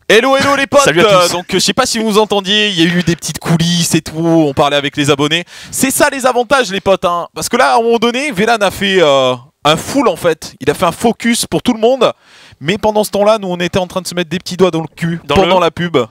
Hello hello les potes. Salut à tous. Donc je sais pas si vous entendiez, il y a eu des petites coulisses et tout, on parlait avec les abonnés. C'est ça les avantages les potes hein. Parce que là à un moment donné, Velan a fait un full en fait. Il a fait un focus pour tout le monde. Mais pendant ce temps-là, nous on était en train de se mettre des petits doigts dans le cul pendant la pub.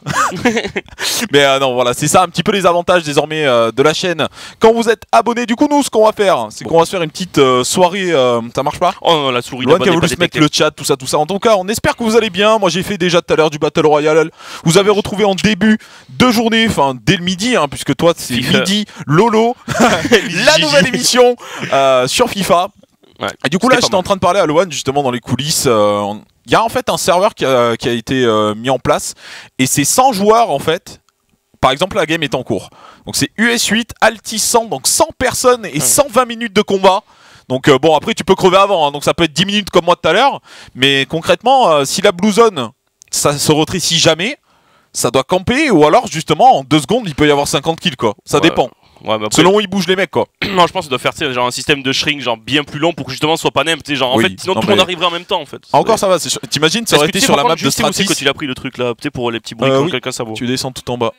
Mais non, voilà, c'est ça un petit peu les avantages désormais de la chaîne. Quand vous êtes abonné, du coup, nous ce qu'on va faire, c'est qu'on va se faire une petite soirée. Ça marche pas? Oh non, la souris Loan qui a voulu se mettre le chat, tout ça, tout ça. En tout cas, on espère que vous allez bien. Moi j'ai fait déjà tout à l'heure du Battle Royale. Vous avez retrouvé en début de journée, enfin dès le midi, hein, puisque toi c'est midi, Lolo, la nouvelle émission sur FIFA. Ouais, et du coup là j'étais en train de parler à Loan justement dans les coulisses. Il y a en fait un serveur qui a été mis en place et c'est 100 joueurs en fait. Par exemple la game est en cours. Donc c'est US8, Altis 100, donc 100 personnes et 120 minutes de combat. Donc bon après tu peux crever avant, hein, donc ça peut être 10 minutes comme moi tout à l'heure. Mais concrètement si la Blue Zone ça se rétrécit jamais, ça doit camper ou alors justement en 2 secondes il peut y avoir 50 kills quoi. Ça dépend. Ouais, mais après, selon où ils bougent les mecs quoi. Non, je pense que ça doit faire genre un système de shrink genre bien plus long pour que justement ce soit pas nem, tu sais genre en fait sinon tout le monde arriverait en même temps en fait. Encore ça va, t'imagines ça aurait été sur la map de Stratis quand il a pris le truc là, tu sais pour les petits bruits quand quelqu'un ça vaut. Tu descends tout en bas.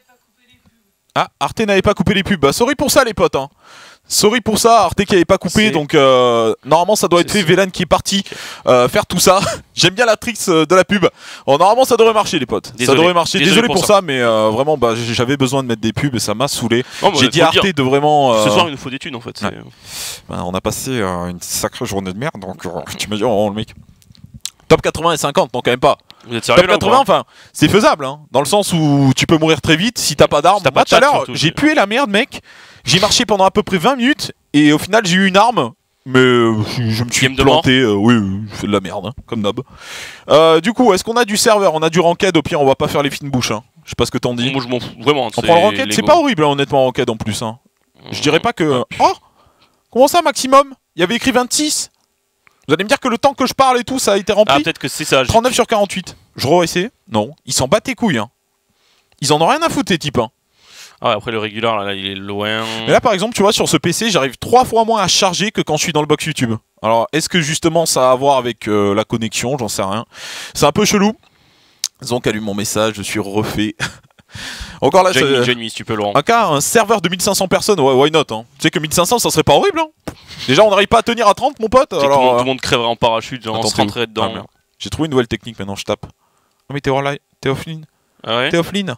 Ah, Arte n'avait pas coupé les pubs. Bah sorry pour ça les potes hein. Sorry pour ça, Arte qui avait pas coupé, donc normalement ça doit être fait. Velan qui est parti faire tout ça. J'aime bien la tricks de la pub. Normalement ça devrait marcher les potes. Désolé. Ça devrait marcher. Désolé pour ça, mais vraiment bah, j'avais besoin de mettre des pubs et ça m'a saoulé. J'ai dit à Arte de vraiment. Ce soir il nous faut des thunes en fait. Ouais. Bah, on a passé une sacrée journée de merde, donc tu me dis oh, le mec. Top 80 et 50, donc quand même pas. Vous êtes sérieux, top 80, enfin, c'est faisable, hein, dans le sens où tu peux mourir très vite si t'as pas d'arme. Moi, tout à l'heure, j'ai pué la merde, mec. J'ai marché pendant à peu près 20 minutes et au final, j'ai eu une arme, mais je me suis planté. Oui, c'est de la merde, hein, comme d'hab. Du coup, est-ce qu'on a du serveur? On a du ranked, au pire, on va pas faire les fines bouches. Hein. Je sais pas ce que t'en dis. Moi, je m'en fous, vraiment. On prend le ranked, c'est pas horrible, hein, honnêtement, ranked en plus. Hein. Je dirais pas que. Oh, comment ça, maximum? Il y avait écrit 26. Vous allez me dire que le temps que je parle et tout, ça a été rempli. Ah, peut-être que c'est ça. 39 sur 48. Je re-essaie. Non. Ils s'en battent les couilles. Hein. Ils en ont rien à foutre, les types. Hein. Ah, après le régulier, là, il est loin. Mais là, par exemple, tu vois, sur ce PC, j'arrive 3 fois moins à charger que quand je suis dans le box YouTube. Alors, est-ce que justement ça a à voir avec la connexion? J'en sais rien. C'est un peu chelou. Donc, allume mon message, je suis refait. Encore là, si tu peux, Laurent. Un serveur de 1500 personnes, ouais, why not hein. Tu sais que 1500, ça serait pas horrible. Hein. Déjà, on n'arrive pas à tenir à 30, mon pote. Alors, tout le monde crèverait en parachute, genre on se rentrait dedans. Ah, j'ai trouvé une nouvelle technique, maintenant je tape. Oh, mais t'es offline. Ah ouais? T'es offline.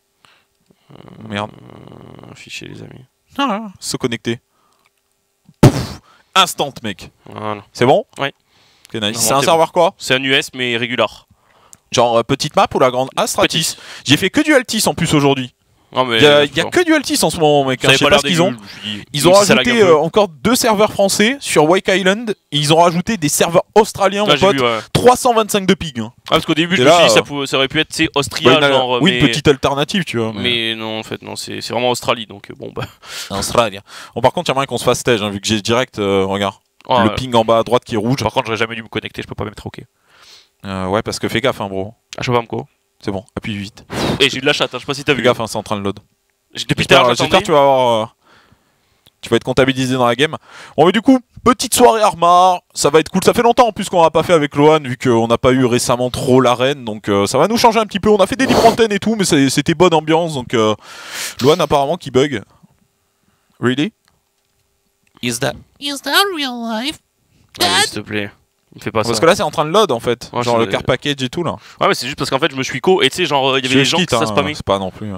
Merde. Fichier, les amis. Ah, se connecter. Pouf, instant, mec. Voilà. C'est bon? Ouais. Okay, nice. C'est un serveur quoi? C'est un US, mais régulier. Genre petite map ou la grande? Ah, Stratis. J'ai fait que du Altis en plus aujourd'hui. Il y a que du Altis en ce moment, mec. Je sais pas ce qu'ils ont. Ils ont rajouté encore 2 serveurs français sur Wake Island. Et ils ont rajouté des serveurs australiens, mon pote. 325 de ping. Hein. Ah, parce qu'au début, je me suis dit ça aurait pu être Austria, genre. Oui, une petite alternative, tu vois. Mais non, en fait, non, c'est vraiment Australie, donc bon, bah. Australie. Bon, par contre, il y a moyen qu'on se fasse stage, hein, vu que j'ai direct, regarde. Le ping en bas à droite qui est rouge. Par contre, j'aurais jamais dû me connecter, je peux pas me mettre OK. Ouais, parce que fais gaffe, hein, bro. Ah, je peux pas me co. C'est bon, appuie vite. Et j'ai eu de la chatte, hein, je sais pas si t'as vu. Fais gaffe, hein, c'est en train de load. Depuis tout à l'heure, j'espère que tu vas avoir. Tu vas être comptabilisé dans la game. Bon, mais du coup, petite soirée Arma. Ça va être cool. Ça fait longtemps en plus qu'on n'a pas fait avec Loan, vu qu'on n'a pas eu récemment trop l'arène. Donc ça va nous changer un petit peu. On a fait des libres antennes et tout, mais c'était bonne ambiance. Donc Loan apparemment qui bug. Really? Is that real life? S'il te plaît. Fais pas ça. Parce que là c'est en train de load en fait, genre le car package et tout là. Ouais mais c'est juste parce qu'en fait je me suis co et tu sais genre il y avait des gens qui ça spammait. C'est pas non plus.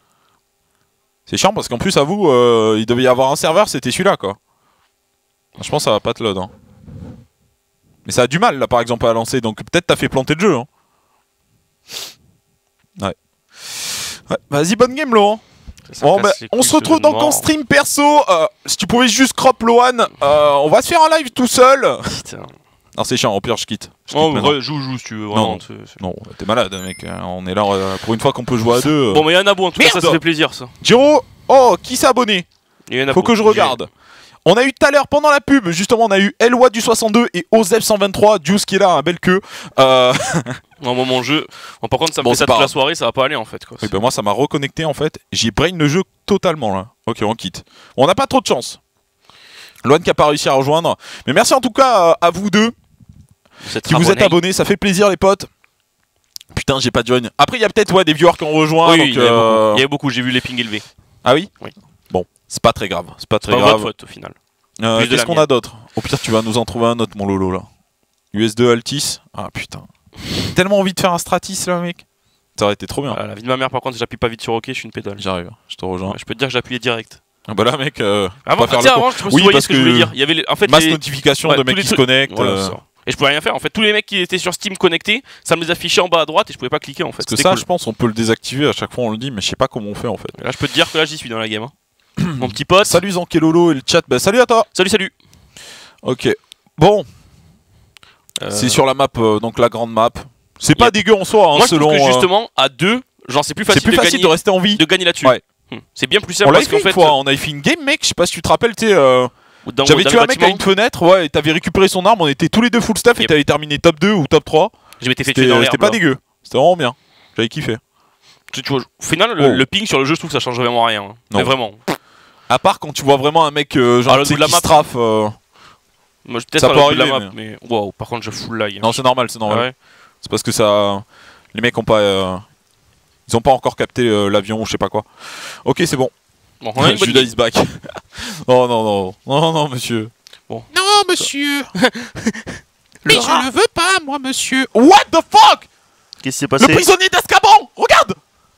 C'est chiant parce qu'en plus à vous il devait y avoir un serveur, c'était celui-là quoi. Je pense que ça va pas te load. Hein. Mais ça a du mal là par exemple à lancer, donc peut-être t'as fait planter le jeu. Hein. Ouais. Vas-y bonne game Laurent. Bon, bah, on se retrouve donc en stream perso. Si tu pouvais juste crop Loan, on va se faire un live tout seul. Putain. Non c'est chiant, au pire je quitte. Joue si tu veux. Vraiment, non, t'es malade mec, on est là pour une fois qu'on peut jouer à 2. Bon mais il y en a beau en tout cas, ça fait plaisir ça. Giro, oh qui s'est abonné? Faut que je regarde. On a eu tout à l'heure pendant la pub, justement on a eu Elwa du 62 et Ozef 123, Juice qui est là, un bel queue. Non, moi mon jeu, bon, par contre ça me fait ça toute la soirée, ça va pas aller en fait quoi. Oui, bah moi ça m'a reconnecté en fait, j'ai brain le jeu totalement là. Ok on quitte. On n'a pas trop de chance. Loan qui a pas réussi à rejoindre. Mais merci en tout cas à vous deux. Qui vous êtes abonnés, ça fait plaisir les potes. Putain, j'ai pas de join. Après, il y a peut-être des viewers qui ont rejoint. Oui, donc, il y a beaucoup, j'ai vu les pings élevés. Ah oui? Oui. Bon, c'est pas très grave. C'est pas très Pas grave. votre faute au final. Qu'est-ce qu'on a d'autre? Oh putain, tu vas nous en trouver un autre, mon Lolo là. US2 Altis. Ah putain. J'ai tellement envie de faire un Stratis là, mec. Ça aurait été trop bien. La vie de ma mère, par contre, j'appuie pas vite sur OK, je suis une pédale. J'arrive, je te rejoins. Je peux te dire que j'appuyais direct. Ah bah là, mec, avant, faire avant, je me voyais ce que je voulais dire. Il y avait en fait masse notification de mecs qui se connectent. Voilà, et je pouvais rien faire. En fait, tous les mecs qui étaient sur Steam connectés, ça me les affichait en bas à droite et je pouvais pas cliquer en fait. Parce que ça, cool. Je pense, on peut le désactiver à chaque fois, on le dit, mais je sais pas comment on fait en fait. Et là, je peux te dire que là, j'y suis dans la game. Hein. Mon petit pote. Salut Zankelolo et le chat. Bah, salut à toi. Salut. Ok. Bon. C'est sur la map, donc la grande map. C'est pas dégueu en soi, hein, moi, selon. Je trouve que justement, à deux, genre, c'est plus facile, de rester en vie. De gagner là-dessus. Ouais. C'est bien plus simple on parce qu'en fait fait. On avait fait une game, mec. Je sais pas si tu te rappelles, tu sais. J'avais tué un mec à une fenêtre, ouais, et t'avais récupéré son arme, on était tous les deux full staff et t'avais terminé top 2 ou top 3. Je m'étais fait tuer dans l'herbe. C'était pas dégueu, c'était vraiment bien. J'avais kiffé. Tu vois, au final, le ping sur le jeu, je trouve que ça change vraiment rien. Hein. Mais vraiment. À part quand tu vois vraiment un mec genre qui strafe. Moi, peut-être à l'autre de la map, mais waouh, par contre, je full lag. Non, c'est normal, c'est normal. Ah ouais. C'est parce que ça. Les mecs ont pas. Ils ont pas encore capté l'avion ou je sais pas quoi. Ok, c'est bon. Bon, on a une bonne Judas is back. Oh non, monsieur. Bon. Non, monsieur. Mais je ne veux pas, moi, monsieur. What the fuck? Qu'est-ce qui s'est passé? Le prisonnier d'Azkaban. Regarde.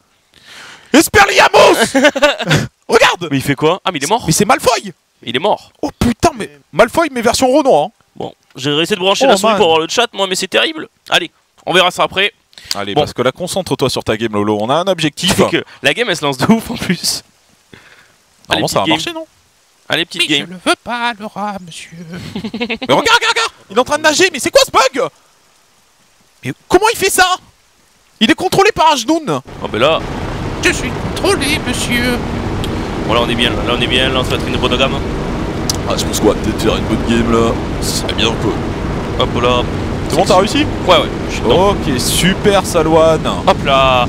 Esperliamos. Regarde. Mais il fait quoi? Ah, mais il est mort. Mais c'est Malfoy. Il est mort. Oh putain, mais Malfoy, mais version Renoir. Hein. Bon, j'ai essayé de brancher la souris pour voir le chat, moi, mais c'est terrible. Allez, on verra ça après. Allez, parce que là, concentre-toi sur ta game, Lolo. On a un objectif. Que la game, elle se lance de ouf en plus. Allez, ça va marcher, non? Allez, petite game. Je ne veux pas le rat, monsieur. Mais regarde. Il est en train de nager, mais c'est quoi ce bug? Mais comment il fait ça? Il est contrôlé par Ajnoun. Oh, ben là. Je suis contrôlé, monsieur. Bon, là, on est bien. Là, ça va être une bonne gamme. Ah, je pense qu'on va peut-être faire une bonne game là. Ça serait bien quoi. Hop là. C'est bon, t'as réussi? Ouais, je suis dedans. Ok, super, Salouane. Hop là.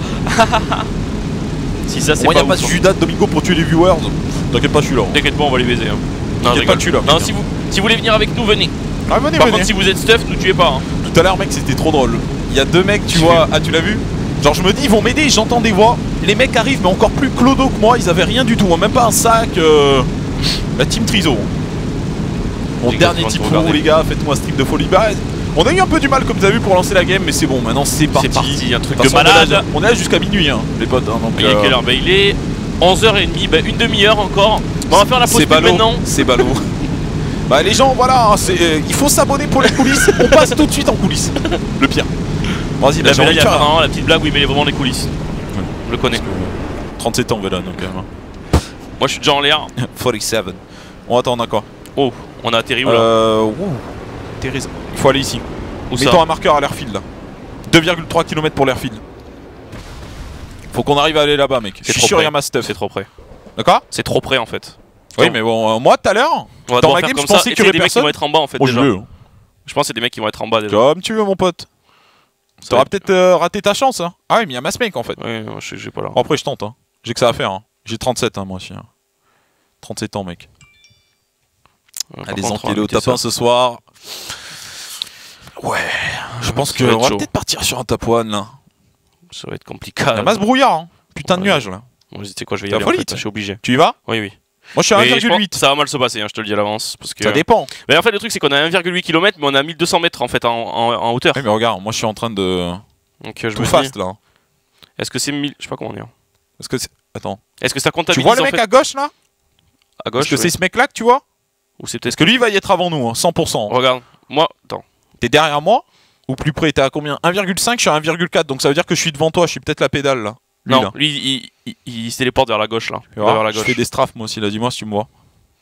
Si ça, c'est moi, pas. Y'a pas Judas Domingo pour tuer les viewers. T'inquiète pas, je suis là. T'inquiète pas, on va les baiser. Hein. T'inquiète pas, tu là. Non, si vous voulez venir avec nous, venez. Ah, venez, Par contre, si vous êtes stuff, nous tuez pas. Hein. Tout à l'heure, mec, c'était trop drôle. Il y a deux mecs, tu vois. Ah, tu l'as vu? Genre, je me dis, ils vont m'aider, j'entends des voix. Les mecs arrivent, mais encore plus clodo que moi. Ils avaient rien du tout, hein. Même pas un sac. La team Triso. Mon dernier type pour vous, les gars. Faites-moi un stream de folie. Bah, on a eu un peu du mal, comme vous avez vu, pour lancer la game, mais c'est bon. Maintenant, c'est parti. C'est parti, un truc de malade. On est là jusqu'à minuit, hein, les potes. Hein, donc, il est quelle heure? Bah, il est 11h30. Bah, une demi-heure encore. Bon, on va faire la pause maintenant. C'est ballot. Bah les gens, voilà, hein, il faut s'abonner pour les coulisses. On passe tout de suite en coulisses. Le pire. Vas-y, là, il y a vraiment la petite blague où il met vraiment les coulisses. Ouais. Je le connais. 37 ans, Vela, donc quand même. Moi, je suis déjà en l'air. 47. On attend, on a quoi? Oh, on a atterri où là? Il faut aller ici. Mettons un marqueur à l'airfield là. 2,3 km pour l'airfield. Faut qu'on arrive à aller là-bas, mec. Je suis sûr, il y a ma stuff. C'est trop près. D'accord? C'est trop près en fait. Oui, mais bon, moi tout à l'heure, dans ma game, je pensais qu'il y aurait des mecs qui vont être en bas en fait. Déjà. Je pense que c'est des mecs qui vont être en bas déjà. Comme tu veux, mon pote. T'auras peut-être raté ta chance. Hein. Ah oui, mais il y a ma mec en fait. Ouais, j'ai pas là. Bon, après, je tente. Hein. J'ai que ça à faire. Hein. J'ai 37 hein, moi aussi. Hein. 37 ans, mec. Allez, Zankello au tapin ce soir. Ouais, je pense qu'on va peut-être partir sur un top 1 là. Ça va être compliqué. Il y a masse brouillard. Hein. Putain de nuages là. Tu sais quoi, je vais y aller. En fait, je suis obligé. Tu y vas? Oui. Moi je suis à 1,8. Ça va mal se passer, hein, je te le dis à l'avance. Ça dépend. Mais en fait, le truc c'est qu'on a 1,8 km, mais on a 1200 mètres en fait en hauteur. Oui, mais regarde, moi je suis en train de. Donc je tout fast là. Est-ce que c'est 1000. Je sais pas comment dire. Est-ce que c'est. Attends. Est-ce que ça comptabilise? Tu vois le mec à gauche là? À gauche. Est-ce que c'est ce mec là que tu vois? Ou c'est peut-être. Parce que lui il va y être avant nous, hein, 100%. Regarde, moi, attends. T'es derrière moi? Ou plus près? T'es à combien? 1,5, je suis à 1,4, donc ça veut dire que je suis devant toi, je suis peut-être la pédale là. Lui, non, lui il se téléporte vers la gauche là. Vers la gauche. Je fais des strafes moi aussi là, dis-moi si tu me vois.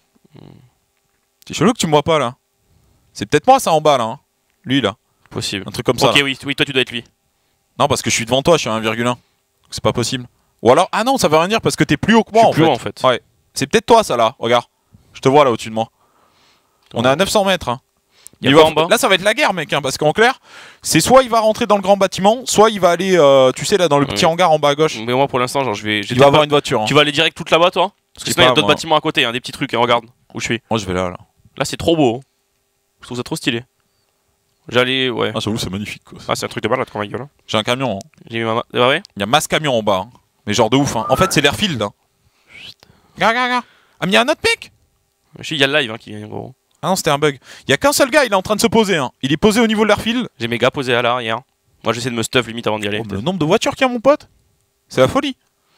C'est chelou que tu me vois pas là. C'est peut-être moi ça en bas là. Hein. Lui là. Possible. Un truc comme ça. Ok, oui, toi tu dois être lui. Non, parce que je suis devant toi, je suis à 1,1. C'est pas possible. Ou alors, ah non, ça veut rien dire parce que t'es plus haut que moi en fait. En fait. Ouais. C'est peut-être toi ça là, regarde. Je te vois là au-dessus de moi. On est à 900 mètres. Hein. En bas. Là ça va être la guerre mec, hein, parce qu'en clair, c'est soit il va rentrer dans le grand bâtiment, soit il va aller, tu sais là dans le petit hangar en bas à gauche. Mais moi pour l'instant genre il va avoir une voiture. Hein. Tu vas aller direct toute là-bas toi? Parce que sinon il y a d'autres bâtiments à côté, hein, des petits trucs, hein, regarde où je suis. Moi je vais là. Là c'est trop beau. Hein. Je trouve ça trop stylé. J'allais, ouais. Ah, j'avoue, c'est magnifique quoi. Ah, c'est un truc de malade comme ma gueule. Hein. J'ai un camion. Hein. J'ai mis ma. Ah ouais? Il y a masse camion en bas. Hein. Mais genre de ouf. Hein. En fait, c'est l'airfield. Hein. Regarde. Ah, mais il y a un autre mec? Il y a le live hein, qui vient gros. Ah non, c'était un bug. Il y a qu'un seul gars, il est en train de se poser. Hein. Il est posé au niveau de l'airfield. J'ai mes gars posés à l'arrière. Moi, j'essaie de me stuff limite avant d'y aller. Oh, le nombre de voitures qu'il y a, mon pote, c'est la folie.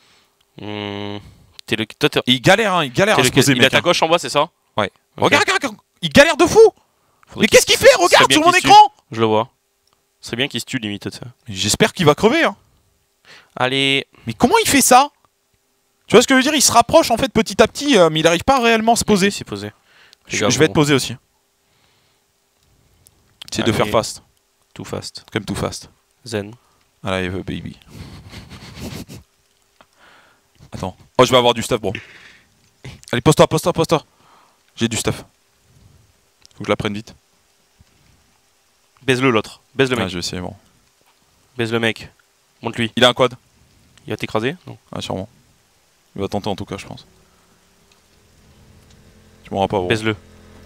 T'es le. Toi, il galère, hein, il galère à se poser, mec. Il est à ta gauche en bas, c'est ça? Ouais. Okay. Regarde, il galère de fou. Mais qu'est-ce qu'il fait? Regarde sur mon écran. Je le vois. C'est bien qu'il se tue limite. J'espère qu'il va crever. Hein. Allez. Mais comment il fait ça? Tu vois ce que je veux dire? Il se rapproche en fait petit à petit, mais il n'arrive pas à réellement se poser. Il s'est posé. Je vais être posé aussi. C'est de faire fast. Too fast. Comme too fast. Zen. Alive baby. Attends. Oh, je vais avoir du stuff, bro. Allez, pose-toi. J'ai du stuff. Faut que je la prenne vite. Baise-le l'autre. Baise le mec. Ah, je vais essayer, bon. Baise le mec. Monte-lui. Il a un quad. Il va t'écraser? Non. Ah, sûrement. Il va tenter en tout cas, je pense. Tu m'auras pas, bro. Baise-le.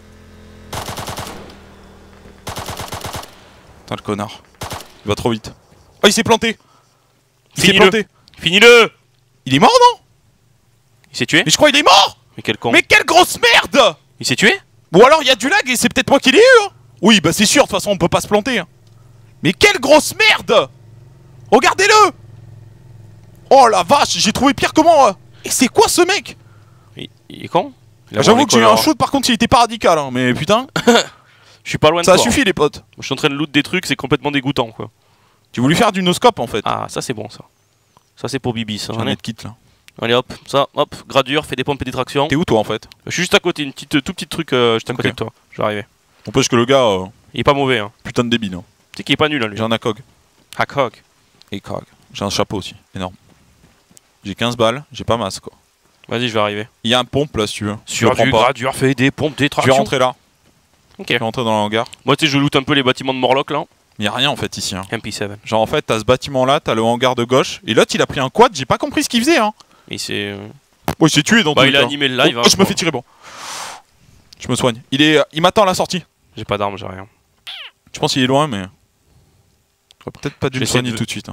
Putain, le connard. Il va trop vite. Oh, il s'est planté. Finis-le. Il est mort, non? Il s'est tué? Mais je crois qu'il est mort. Mais quel con. Mais quelle grosse merde. Il s'est tué? Ou alors il y a du lag et c'est peut-être moi qui l'ai eu, hein. Oui, bah c'est sûr, de toute façon on peut pas se planter. Hein. Mais quelle grosse merde. Regardez-le. Oh la vache, j'ai trouvé pire que moi. Et c'est quoi ce mec? Il est con. J'avoue que j'ai eu un shoot, par contre il était pas radical, hein, mais putain. Je suis pas loin de ça toi. Ça suffit les potes. Je suis en train de loot des trucs, c'est complètement dégoûtant quoi. Tu voulais faire du no-scope en fait. Ah, ça c'est bon ça. Ça c'est pour Bibi ça. J'en ai de kit là. Allez hop, ça, hop, gradure, fais des pompes et des tractions. T'es où toi en fait? Je suis juste à côté, tout petit truc juste à côté de toi. Je vais arriver. N'empêche que le gars. Il est pas mauvais hein. Putain de débile. Hein. Tu sais qu'il est pas nul hein, lui. J'ai un ACOG. ACOG. Et COG. J'ai un chapeau aussi, énorme. J'ai 15 balles, j'ai pas masse quoi. Vas-y, je vais arriver. Il y a un pompe là si tu veux. Sur du gradure, fais des pompes, des tractions. Je vais rentrer là. Ok. Je vais rentrer dans le hangar. Moi tu sais, je loot un peu les bâtiments de Morlock là. Il y a rien en fait ici. Hein. MP7. Genre en fait, t'as ce bâtiment là, t'as le hangar de gauche. Et l'autre il a pris un quad, j'ai pas compris ce qu'il faisait. Hein. Et c'est. Oh, il s'est tué dans tout le il a animé le live. Oh, je me fais tirer, bon. Je me soigne. Il m'attend à la sortie. J'ai pas d'armes, j'ai rien. Je pense qu'il est loin, mais. J'aurais peut-être pas dû le soigner tout de suite. Hein.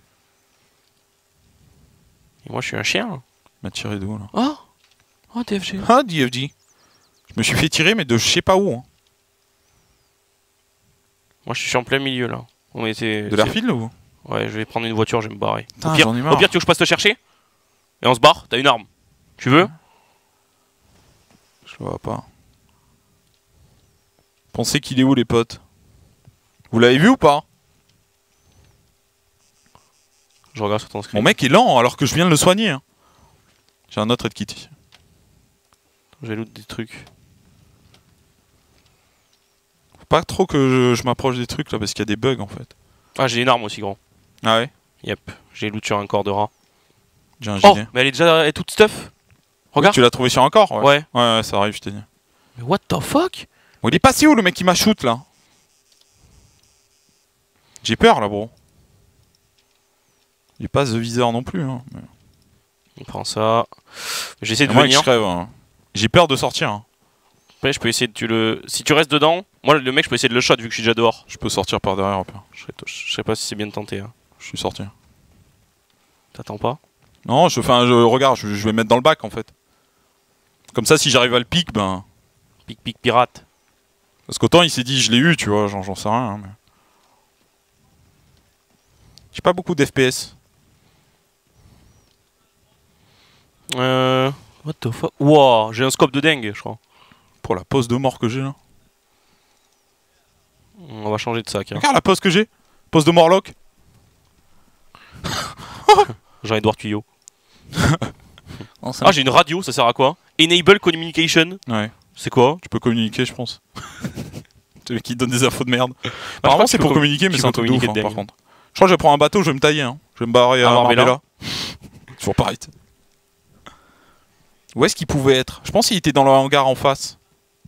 Et moi, je suis un chien. Il m'a tiré d'où là? Oh, DFG. Ah, DFG. Je me suis fait tirer, mais de je sais pas où. Hein. Moi, je suis en plein milieu là. De l'airfield ou? Ouais, je vais prendre une voiture, je vais me barrer. Putain, au pire, tu veux que je passe te chercher? Et on se barre, t'as une arme. Tu veux? Je vois pas. Pensez qu'il est où les potes? Vous l'avez vu ou pas? Je regarde sur ton screen. Mon mec est lent alors que je viens de le soigner. Hein. J'ai un autre aide kit ici. J'ai loot des trucs. Faut pas trop que je m'approche des trucs là parce qu'il y a des bugs en fait. Ah, j'ai une arme aussi, gros. Ah ouais? Yep, j'ai loot sur un corps de rat. J'ai un gilet. Oh, mais elle est toute stuff. Regarde. Tu l'as trouvé sur un corps? Ouais. Ouais, ça arrive, je t'ai dit. Mais what the fuck? Bon, il est passé où le mec qui m'a shoot là? J'ai peur là, bro. Il est pas The Visor non plus. Hein. On prend ça. J'essaie de moi venir. Je crève. Hein. J'ai peur de sortir. Hein. Après, je peux essayer de Si tu restes dedans, moi le mec, je peux essayer de le shot vu que je suis déjà dehors. Je peux sortir par derrière, pire. Je sais pas si c'est bien de tenter. Hein. Je suis sorti. T'attends pas? Non, regarde, je vais mettre dans le bac en fait. Comme ça, si j'arrive à le pic, ben. Pic pirate. Parce qu'autant il s'est dit, je l'ai eu, tu vois, j'en sais rien. Hein, mais... J'ai pas beaucoup d'FPS. What the fuck? Wow, j'ai un scope de dingue, je crois. Pour la pose de mort que j'ai là. On va changer de sac. Hein. Regarde la pose que j'ai. Pose de Morlock. Jean-Edouard Tuyau. Ah, j'ai une radio, ça sert à quoi? Enable communication. Ouais. C'est quoi? Tu peux communiquer, je pense. Tu veux qu'il donne des infos de merde. Apparemment, c'est pour communiquer, mais c'est un truc de ouf, hein, par contre. Je crois que je vais prendre un bateau, je vais me tailler. Hein. Je vais me barrer à Marbella. Toujours pareil. Où est-ce qu'il pouvait être? Je pense qu'il était dans le hangar en face.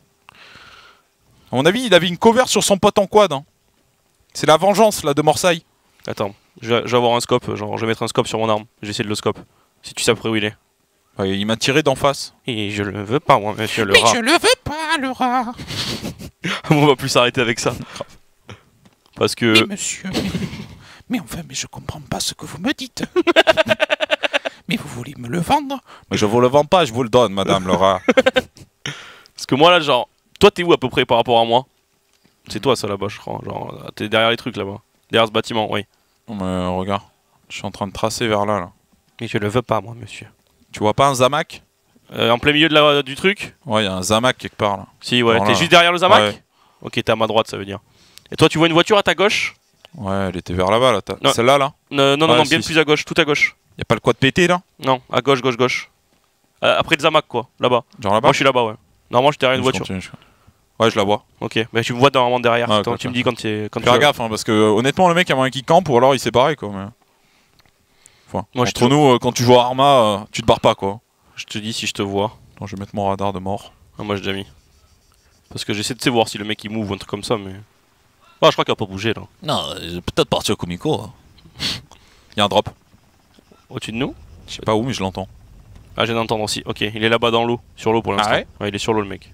À mon avis, il avait une cover sur son pote en quad. Hein. C'est la vengeance là de Morsay. Attends, je vais avoir un scope, genre je vais mettre un scope sur mon arme. J'essaie de le scope. Si tu sais après où il est. Ouais, il m'a tiré d'en face. Et je le veux pas, moi, monsieur le rat. Mais je le veux pas, le rat. On va plus s'arrêter avec ça. Parce que... Mais monsieur, mais enfin, mais je comprends pas ce que vous me dites. Mais vous voulez me le vendre? Mais je vous le vends pas, je vous le donne, madame Laura. Parce que moi là, genre... Toi t'es où à peu près par rapport à moi? C'est toi ça là-bas je crois, genre t'es derrière les trucs là-bas. Derrière ce bâtiment, oui. Non mais regarde, je suis en train de tracer vers là. Mais je le veux pas moi monsieur. Tu vois pas un Zamac? En plein milieu de du truc? Ouais, il y a un Zamac quelque part là. Si ouais, t'es juste derrière le Zamac? Ouais. Ok, t'es à ma droite ça veut dire. Et toi tu vois une voiture à ta gauche? Ouais, elle était vers là-bas là. Celle-là là? Non, bien plus à gauche, tout à gauche. Y'a pas le quad pété là? Non, à gauche. Après le Zamac quoi, là-bas. Genre là-bas? Moi je suis là-bas ouais. Normalement je suis derrière une voiture. Ouais, je la vois. Ok, bah tu me vois normalement derrière. Ah, tu me dis quand tu es. Fais gaffe, hein, parce que honnêtement, le mec a moyen qu'il campe ou alors il s'est barré quoi. Mais... Enfin, moi, entre nous, quand tu joues à Arma, tu te barres pas quoi. Je te dis si je te vois. Attends, je vais mettre mon radar de mort. Ah, moi j'ai déjà mis. Parce que j'essaie de voir si le mec il move ou un truc comme ça, mais. Ah, je crois qu'il va pas bouger là. Non, peut-être partir au Kumiko. Hein. Y'a un drop. Au-dessus de nous? Je sais pas où, mais je l'entends. Ah, je viens d'entendre aussi. Ok, il est là-bas dans l'eau, sur l'eau pour l'instant. Ah ouais, il est sur l'eau le mec.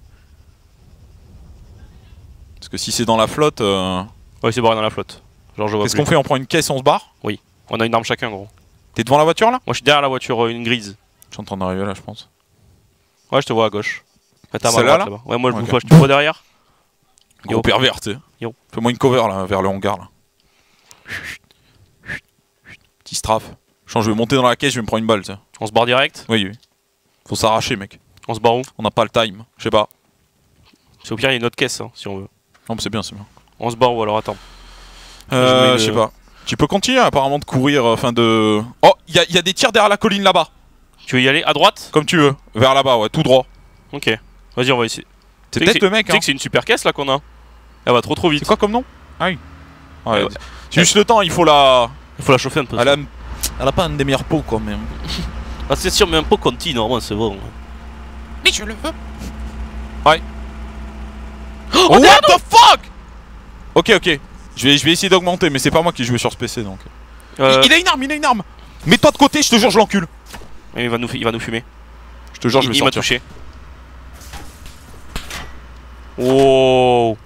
Parce que si c'est dans la flotte. Ouais, c'est barré dans la flotte. Genre, je vois. Qu'est-ce qu'on fait? On prend une caisse et on se barre? Oui. On a une arme chacun, gros. T'es devant la voiture là? Moi, je suis derrière la voiture, une grise. Je suis en train d'arriver là, je pense. Ouais, je te vois à gauche. T'as ma droite là-bas. Ouais, moi je bouge pas, je te vois derrière. Gros pervers, tu sais. Fais-moi une cover là, vers le hangar là. Petit strafe. Je vais monter dans la caisse, je vais me prendre une balle, tu sais. On se barre direct? Oui. Faut s'arracher, mec. On se barre où? On n'a pas le time, je sais pas. C'est au pire, il y a une autre caisse, hein, si on veut. Non, mais c'est bien. On se barre où alors? Attends. Je sais pas. Tu peux continuer apparemment de courir, enfin de... Oh, il y a des tirs derrière la colline là-bas. Tu veux y aller à droite? Comme tu veux, vers là-bas, ouais, tout droit. Ok, vas-y, on va essayer. C'est peut-être le mec, Tu sais que c'est une super caisse là qu'on a. Elle va trop vite. C'est quoi comme nom? Ah oui. Ouais. C'est juste le temps, il faut la chauffer un peu. Elle a pas un des meilleurs pots quoi, même. Ah, c'est sûr, mais un pot conti, normalement, c'est bon. Mais je le veux. Ouais. Oh, what the fuck? Ok. Je vais essayer d'augmenter, mais c'est pas moi qui joue sur ce PC donc. Il a une arme, Mets-toi de côté, je te jure, je l'encule. Il va nous fumer. Je te jure, je vais sortir. Il m'a touché. Oh.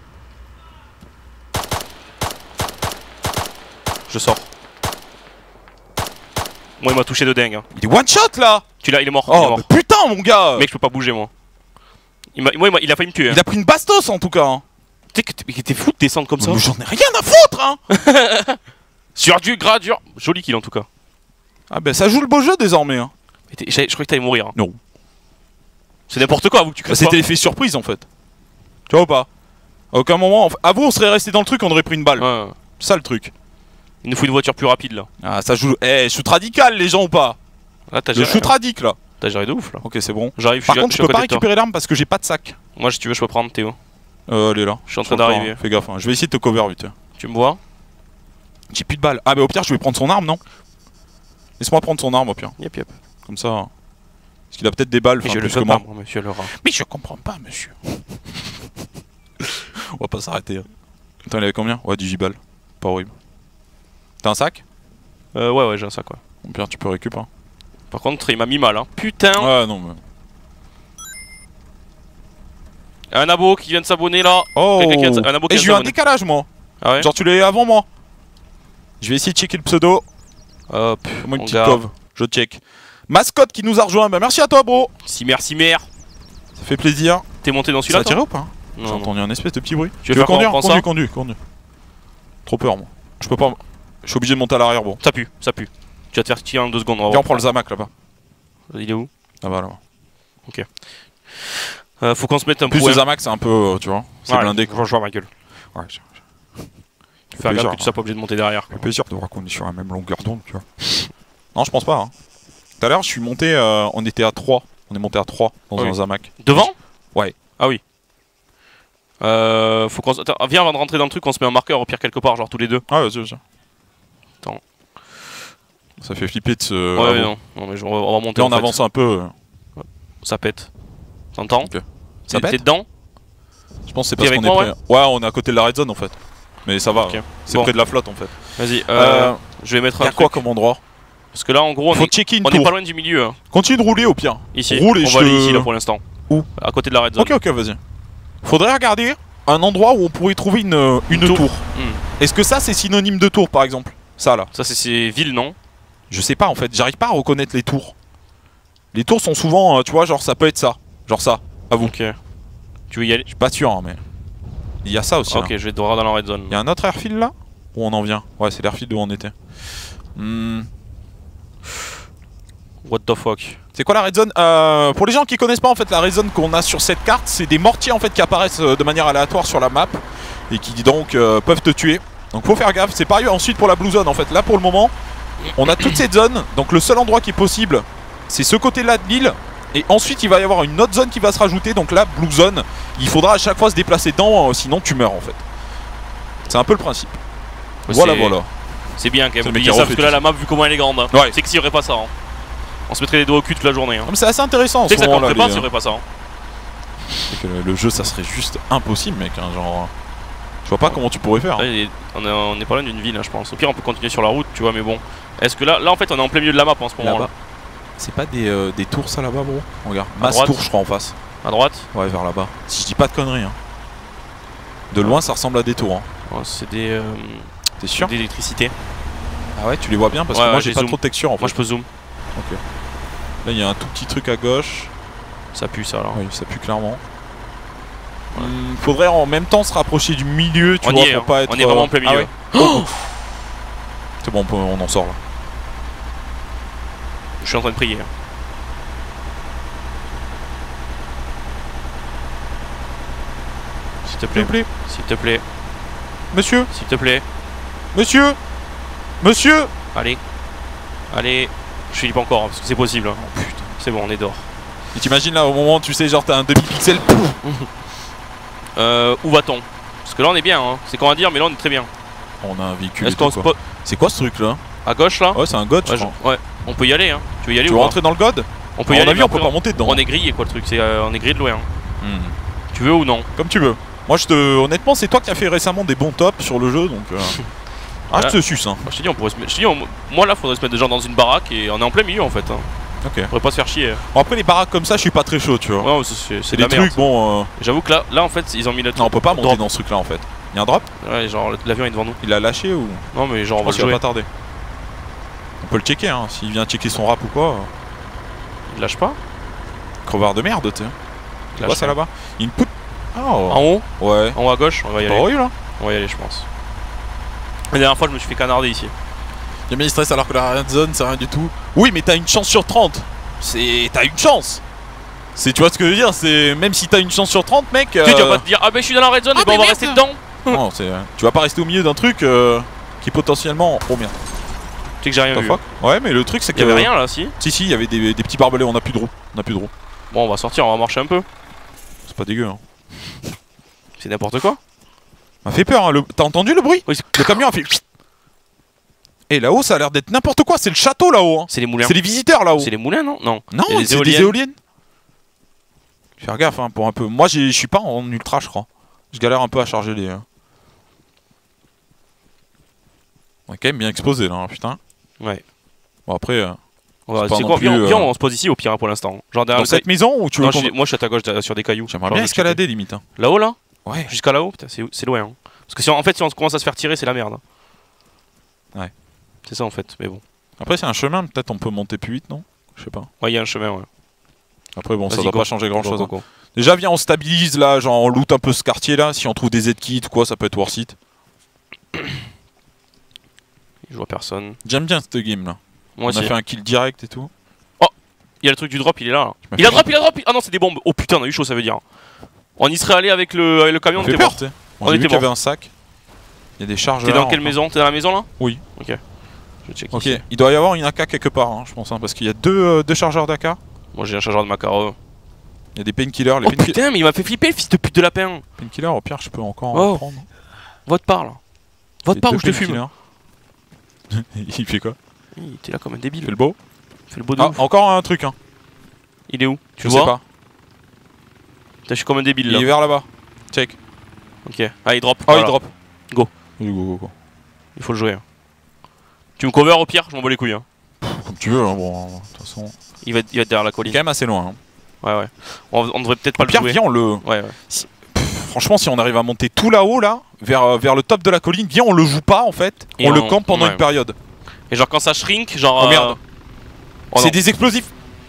Je sors. Moi, il m'a touché de dingue. Hein. Il est one shot là. Il est mort. Oh, il est mort. Mais putain, mon gars. Mec, je peux pas bouger moi. Il a failli me tuer. Hein. Il a pris une bastos en tout cas. Hein. Tu sais que t'es fou de descendre comme ça. J'en ai rien à foutre, hein. Sur du gradure. Joli kill en tout cas. Ah ben ça joue le beau jeu désormais. Hein. Je croyais que t'allais mourir. Hein. Non. C'est n'importe quoi, vous que tu crées. C'était l'effet surprise en fait. Tu vois ou pas? À aucun moment, à vous on serait resté dans le truc, on aurait pris une balle. Ouais. C'est ça le truc. Il nous faut une voiture plus rapide là. Ah ça joue. Shoot radical les gens ou pas? Là, le shoot radical là. T'as géré de ouf là. Ok, c'est bon. J'arrive. Par contre, je peux pas récupérer l'arme parce que j'ai pas de sac. Moi, si tu veux, je peux prendre Théo. Elle est là. Je suis en train d'arriver. Fais gaffe, hein. Je vais essayer de te cover vite. Tu me vois? J'ai plus de balles. Ah, bah au pire, je vais prendre son arme, non? Laisse-moi prendre son arme au pire. Yep. Comme ça. Parce qu'il a peut-être des balles. Mais je le veux pas, moi, monsieur Laura. Mais je comprends pas, monsieur. On va pas s'arrêter. Hein. Attends, il avait combien? Ouais, 18 balles. Pas horrible. T'as un sac? Ouais, j'ai un sac, ouais. Au pire, tu peux récupérer. Par contre, il m'a mis mal, hein. Putain! Ouais, non, mais. Un abo qui vient de s'abonner là. Oh! Un abo qui j'ai eu un décalage, moi. Ah ouais? Genre, tu l'as eu avant moi. Je vais essayer de checker le pseudo. Hop. Fais-moi une petite cove. Je check. Mascotte qui nous a rejoint. Bah, merci à toi, bro. Si mère. Ça fait plaisir. T'es monté dans celui-là? Ça a tiré ou pas? J'ai entendu un espèce de petit bruit. Tu veux conduire? Conduis. Trop peur, moi. Je peux pas. Je suis obligé de monter à l'arrière, bon. Ça pue. Tu vas te faire tirer en 2 secondes. Viens, on prend le Zamac là-bas. Il est où? Là-bas. Ok. Faut qu'on se mette un peu. Plus le Zamac, c'est un peu. Tu vois. C'est blindé. Je vois ma gueule. Ouais. Fais gaffe que tu sois pas obligé de monter derrière. C'est plaisir de voir qu'on est sur la même longueur d'onde, tu vois. Non, je pense pas. Hein. Tout à l'heure, je suis monté. On était à 3. On est monté à 3 dans un Zamac. Devant? Ouais. Ah oui. Faut qu'on. Viens avant de rentrer dans le truc, on se met un marqueur au pire quelque part, genre tous les deux. Ah, vas-y. Attends. Ça fait flipper de se. Ouais, non, mais on va monter. Là, on avance un peu. Ça pète. T'entends? Okay. Ça pète? T'es dedans? Je pense que c'est parce qu'on est prêt. Ouais, on est à côté de la red zone en fait. Mais ça va. Okay. C'est près de la flotte en fait. Vas-y, je vais mettre un. Y'a quoi comme endroit? Parce que là, en gros, on est pas loin du milieu. Hein. Continue de rouler au pire. Ici. Roule et on va aller ici là pour l'instant. Où? À côté de la red zone. Ok, vas-y. Faudrait regarder un endroit où on pourrait trouver une tour. Est-ce que ça c'est synonyme de tour par exemple? Ça là. Ça c'est ville, non? Je sais pas en fait, j'arrive pas à reconnaître les tours. Les tours sont souvent, tu vois, genre ça peut être ça. Genre ça, à vous. Ok. Tu veux y aller? Je suis pas sûr, hein, mais. Il y a ça aussi. Ok, là. je vais devoir dans la red zone. Il y a un autre airfield là? Où on en vient? Ouais, c'est l'airfield où on était. What the fuck? C'est quoi la red zone? Pour les gens qui connaissent pas en fait la red zone qu'on a sur cette carte, c'est des mortiers en fait qui apparaissent de manière aléatoire sur la map et qui donc peuvent te tuer. Donc faut faire gaffe, c'est pareil ensuite pour la blue zone en fait. Là pour le moment, on a toute cette zone, donc le seul endroit qui est possible, c'est ce côté-là de l'île. Et ensuite il va y avoir une autre zone qui va se rajouter, donc la blue zone, il faudra à chaque fois se déplacer dedans, sinon tu meurs en fait. C'est un peu le principe. Voilà, voilà. C'est bien quand même, le mec oublier qui ça refait parce que là la map vu comment elle est grande, hein. Ouais. C'est que s'il y aurait pas ça, hein. On se mettrait les doigts au cul toute la journée, hein. C'est assez intéressant en Tu sais ce que ça moment-là. compterait pas s'il y aurait pas ça, hein. C'est que le jeu ça serait juste impossible mec, hein, genre. Je vois pas comment tu pourrais faire. Là, on est pas loin d'une ville, hein, je pense. Au pire on peut continuer sur la route, tu vois, mais bon. Est-ce que là en fait on est en plein milieu de la map en ce moment là. C'est pas des tours ça là-bas bro? Regarde, masse droite. tour je crois en face. À droite? Ouais vers là-bas. Si je dis pas de conneries hein. De loin ça ressemble à des tours hein. Oh, c'est des... T'es sûr? D'électricité. Ah ouais tu les vois bien parce que moi j'ai pas trop de texture en fait. Moi je peux zoom. Ok. Là il y a un tout petit truc à gauche. Ça pue ça là. Oui ça pue clairement. Faudrait en même temps se rapprocher du milieu tu vois pour pas être... On est vraiment en plein milieu. Ah ouais. C'est bon on en sort là. Je suis en train de prier. S'il te plaît. S'il te plaît. Monsieur. S'il te plaît. Monsieur. Monsieur. Allez. Allez. Je flippe encore hein, parce que c'est possible. Hein. Oh putain. C'est bon, on est dehors. Et t'imagines là au moment tu sais genre t'as un demi-pixel. Où va-t-on? Parce que là on est bien, hein. C'est qu'on va dire, mais là on est très bien. On a un véhicule. Est-ce qu'on spot? C'est quoi ce truc là? À gauche là? Ouais c'est un god je crois. Ouais. On peut y aller, hein. Tu veux y aller Tu ou veux pas? rentrer dans le god? On peut y aller. On peut pas monter dedans. On est grillé quoi le truc, c'est on est grillé de loin. Hein. Tu veux ou non? Comme tu veux. Moi honnêtement c'est toi qui as fait récemment des bons tops sur le jeu donc ah je te suce hein. Je te dis on pourrait se mettre... moi là faudrait se mettre des gens dans une baraque et on est en plein milieu en fait hein. Ok. On pourrait pas se faire chier. Bon après les baraques comme ça je suis pas très chaud tu vois. Ouais c'est des trucs bon J'avoue que là en fait ils ont mis le... Non on peut pas monter dans ce truc là en fait. Y'a un drop? Ouais genre l'avion est devant nous. Il a lâché ou? Non mais genre on va le ça va jouer. pas tarder. On peut le checker hein, s'il vient checker son rap ou quoi. Il lâche pas? Crevard de merde tu sais. Il Quoi ça là-bas? Input. Oh. En haut? Ouais. En haut à gauche? On va y aller. Pas là. On va y aller je pense. La dernière fois je me suis fait canarder ici. Y'a bien il stress alors que la red zone c'est rien du tout. Oui mais t'as une chance sur 30. T'as une chance. Tu vois ce que je veux dire, c'est même si t'as une chance sur 30 mec. Tu vas pas te dire ah bah je suis dans la red zone et bah on va rester dedans. Non tu vas pas rester au milieu d'un truc qui potentiellement... Oh merde. Tu sais que j'ai rien vu. Ouais mais le truc c'est que... Y'avait rien là si. Si il y avait des petits barbelés, on a plus de roues. Bon on va sortir, on va marcher un peu. C'est pas dégueu hein. C'est n'importe quoi. M'a fait peur hein, t'as entendu le bruit? Oui, le camion a fait... Et là-haut ça a l'air d'être n'importe quoi, c'est le château là-haut hein. C'est les moulins. C'est les visiteurs là-haut. C'est les moulins non? Non, c'est des éoliennes. Faire gaffe hein, pour un peu. Moi je suis pas en ultra je crois. Je galère un peu à charger les... On est quand même bien exposé là hein, putain. Ouais. Bon après... C'est quoi? Viens on se pose ici au pire pour l'instant. Genre derrière dans cette maison ou tu veux... Moi je suis à ta gauche sur des cailloux. J'aimerais bien escalader limite hein. Là-haut là? Ouais. Jusqu'à là-haut? Putain c'est loin hein. Parce que si en fait si on commence à se faire tirer c'est la merde. Ouais. C'est ça en fait, mais bon. Après c'est un chemin, peut-être on peut monter plus vite non? Je sais pas. Ouais il y a un chemin ouais. Après bon ça doit pas changer grand chose. Go. Déjà viens on stabilise là, genre on loot un peu ce quartier là, si on trouve des Z-kits ou quoi ça peut être worth it. Je vois personne. J'aime bien cette game là. Moi aussi. On a fait un kill direct et tout. Oh! Il y a le truc du drop, il est là. Il a drop! Ah non c'est des bombes! Oh putain on a eu chaud ça veut dire. On y serait allé avec le camion, on était mort. On était mort. Il y avait un sac. Il y a des charges. T'es dans quelle maison? T'es dans la maison là? Oui. Ok. Je check ok, ici. Il doit y avoir une AK quelque part, hein, je pense, hein, parce qu'il y a deux chargeurs d'AK. Moi j'ai un chargeur de Macareux. Il y a des painkillers. Oh putain, mais il m'a fait flipper le fils de pute de lapin. Painkillers, au pire, je peux encore en prendre. Vote par là. Vote par ou je te fume. Il fait quoi? Il était là comme un débile. Il fait le beau. Il fait le beau de ouf. Encore un truc, hein. Il est où? Tu le vois? sais pas. Je suis comme un débile là. Il est vers là-bas. Check. Ok. Ah, il drop. Oh, il drop. Go. Go. Il faut le jouer. Tu me cover au pire, je m'en bats les couilles. Hein. Comme tu veux, hein, bon, de toute façon. Il va être derrière la colline. Il est quand même assez loin. Hein. Ouais. On devrait peut-être pas le jouer. Viens, on le. Ouais. Franchement, si on arrive à monter tout là-haut, là, vers le top de la colline, viens, on le joue pas en fait, Et on le campe pendant ouais. une période. Et genre quand ça shrink, genre. Oh merde. Oh C'est non. des explosifs.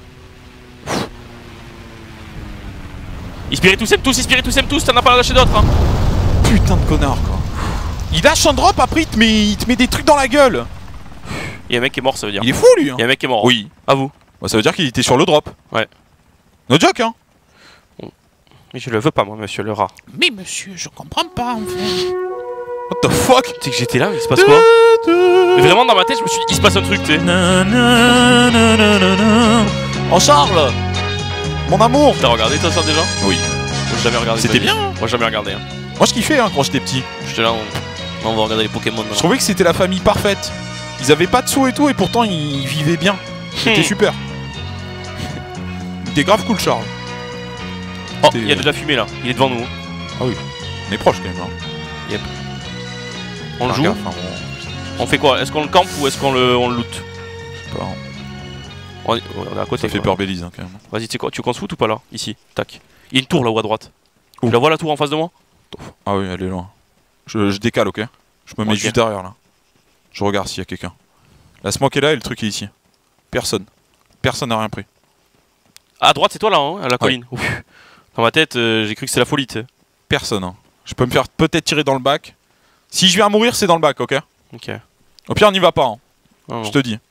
Ispiritus aime tous, t'en as pas lâché d'autres. Hein. Putain de connard quoi. Il lâche un drop, après il te met des trucs dans la gueule. Il y a un mec qui est mort, ça veut dire. Il est fou lui hein. Il y a un mec qui est mort. Oui. À vous. Bah, ça veut dire qu'il était sur le drop. Ouais. No joke hein. Mais je le veux pas, moi, monsieur le rat. Mais monsieur, je comprends pas en fait. What the fuck? Tu sais que j'étais là, il se passe quoi? Mais vraiment, dans ma tête, je me suis dit, il se passe un truc, tu sais. Oh Charles, mon amour. T'as regardé toi ça déjà? Oui. Moi, j'ai jamais regardé. C'était bien hein. Moi, j'ai jamais regardé. Hein. Moi je kiffais hein, quand j'étais petit. J'étais là, on va regarder les Pokémon. Je trouvais que c'était la famille parfaite. Ils avaient pas de sous et tout et pourtant ils vivaient bien. C'était super. Il était grave cool Charles. Oh, il y a de la fumée là, il est devant nous. Ah oui. On est proche quand même hein. On le Enfin, joue. gaffe, hein, On fait quoi? Est-ce qu'on le campe ou est-ce qu'on le loot? je sais pas, hein. On est à côté. Ça fait quoi. peur Bélise hein, quand même. Vas-y, tu sais quoi? Tu veux qu'on se foute ou pas là? Ici, tac. Il y a une tour là-haut à droite. Où? Tu la vois la tour en face de moi? Ah oui, elle est loin. Je décale, ok. Je me mets Ok. juste derrière là. Je regarde s'il y a quelqu'un. La smoke est là et le truc est ici. Personne. Personne n'a rien pris. À droite, c'est toi là, hein, à la colline. Ouf. Dans ma tête, j'ai cru que c'était la folie, tu sais. Personne. Hein. Je peux me faire peut-être tirer dans le bac. Si je viens à mourir, c'est dans le bac, ok. Ok. Au pire, on n'y va pas. Hein. Non, Je te dis.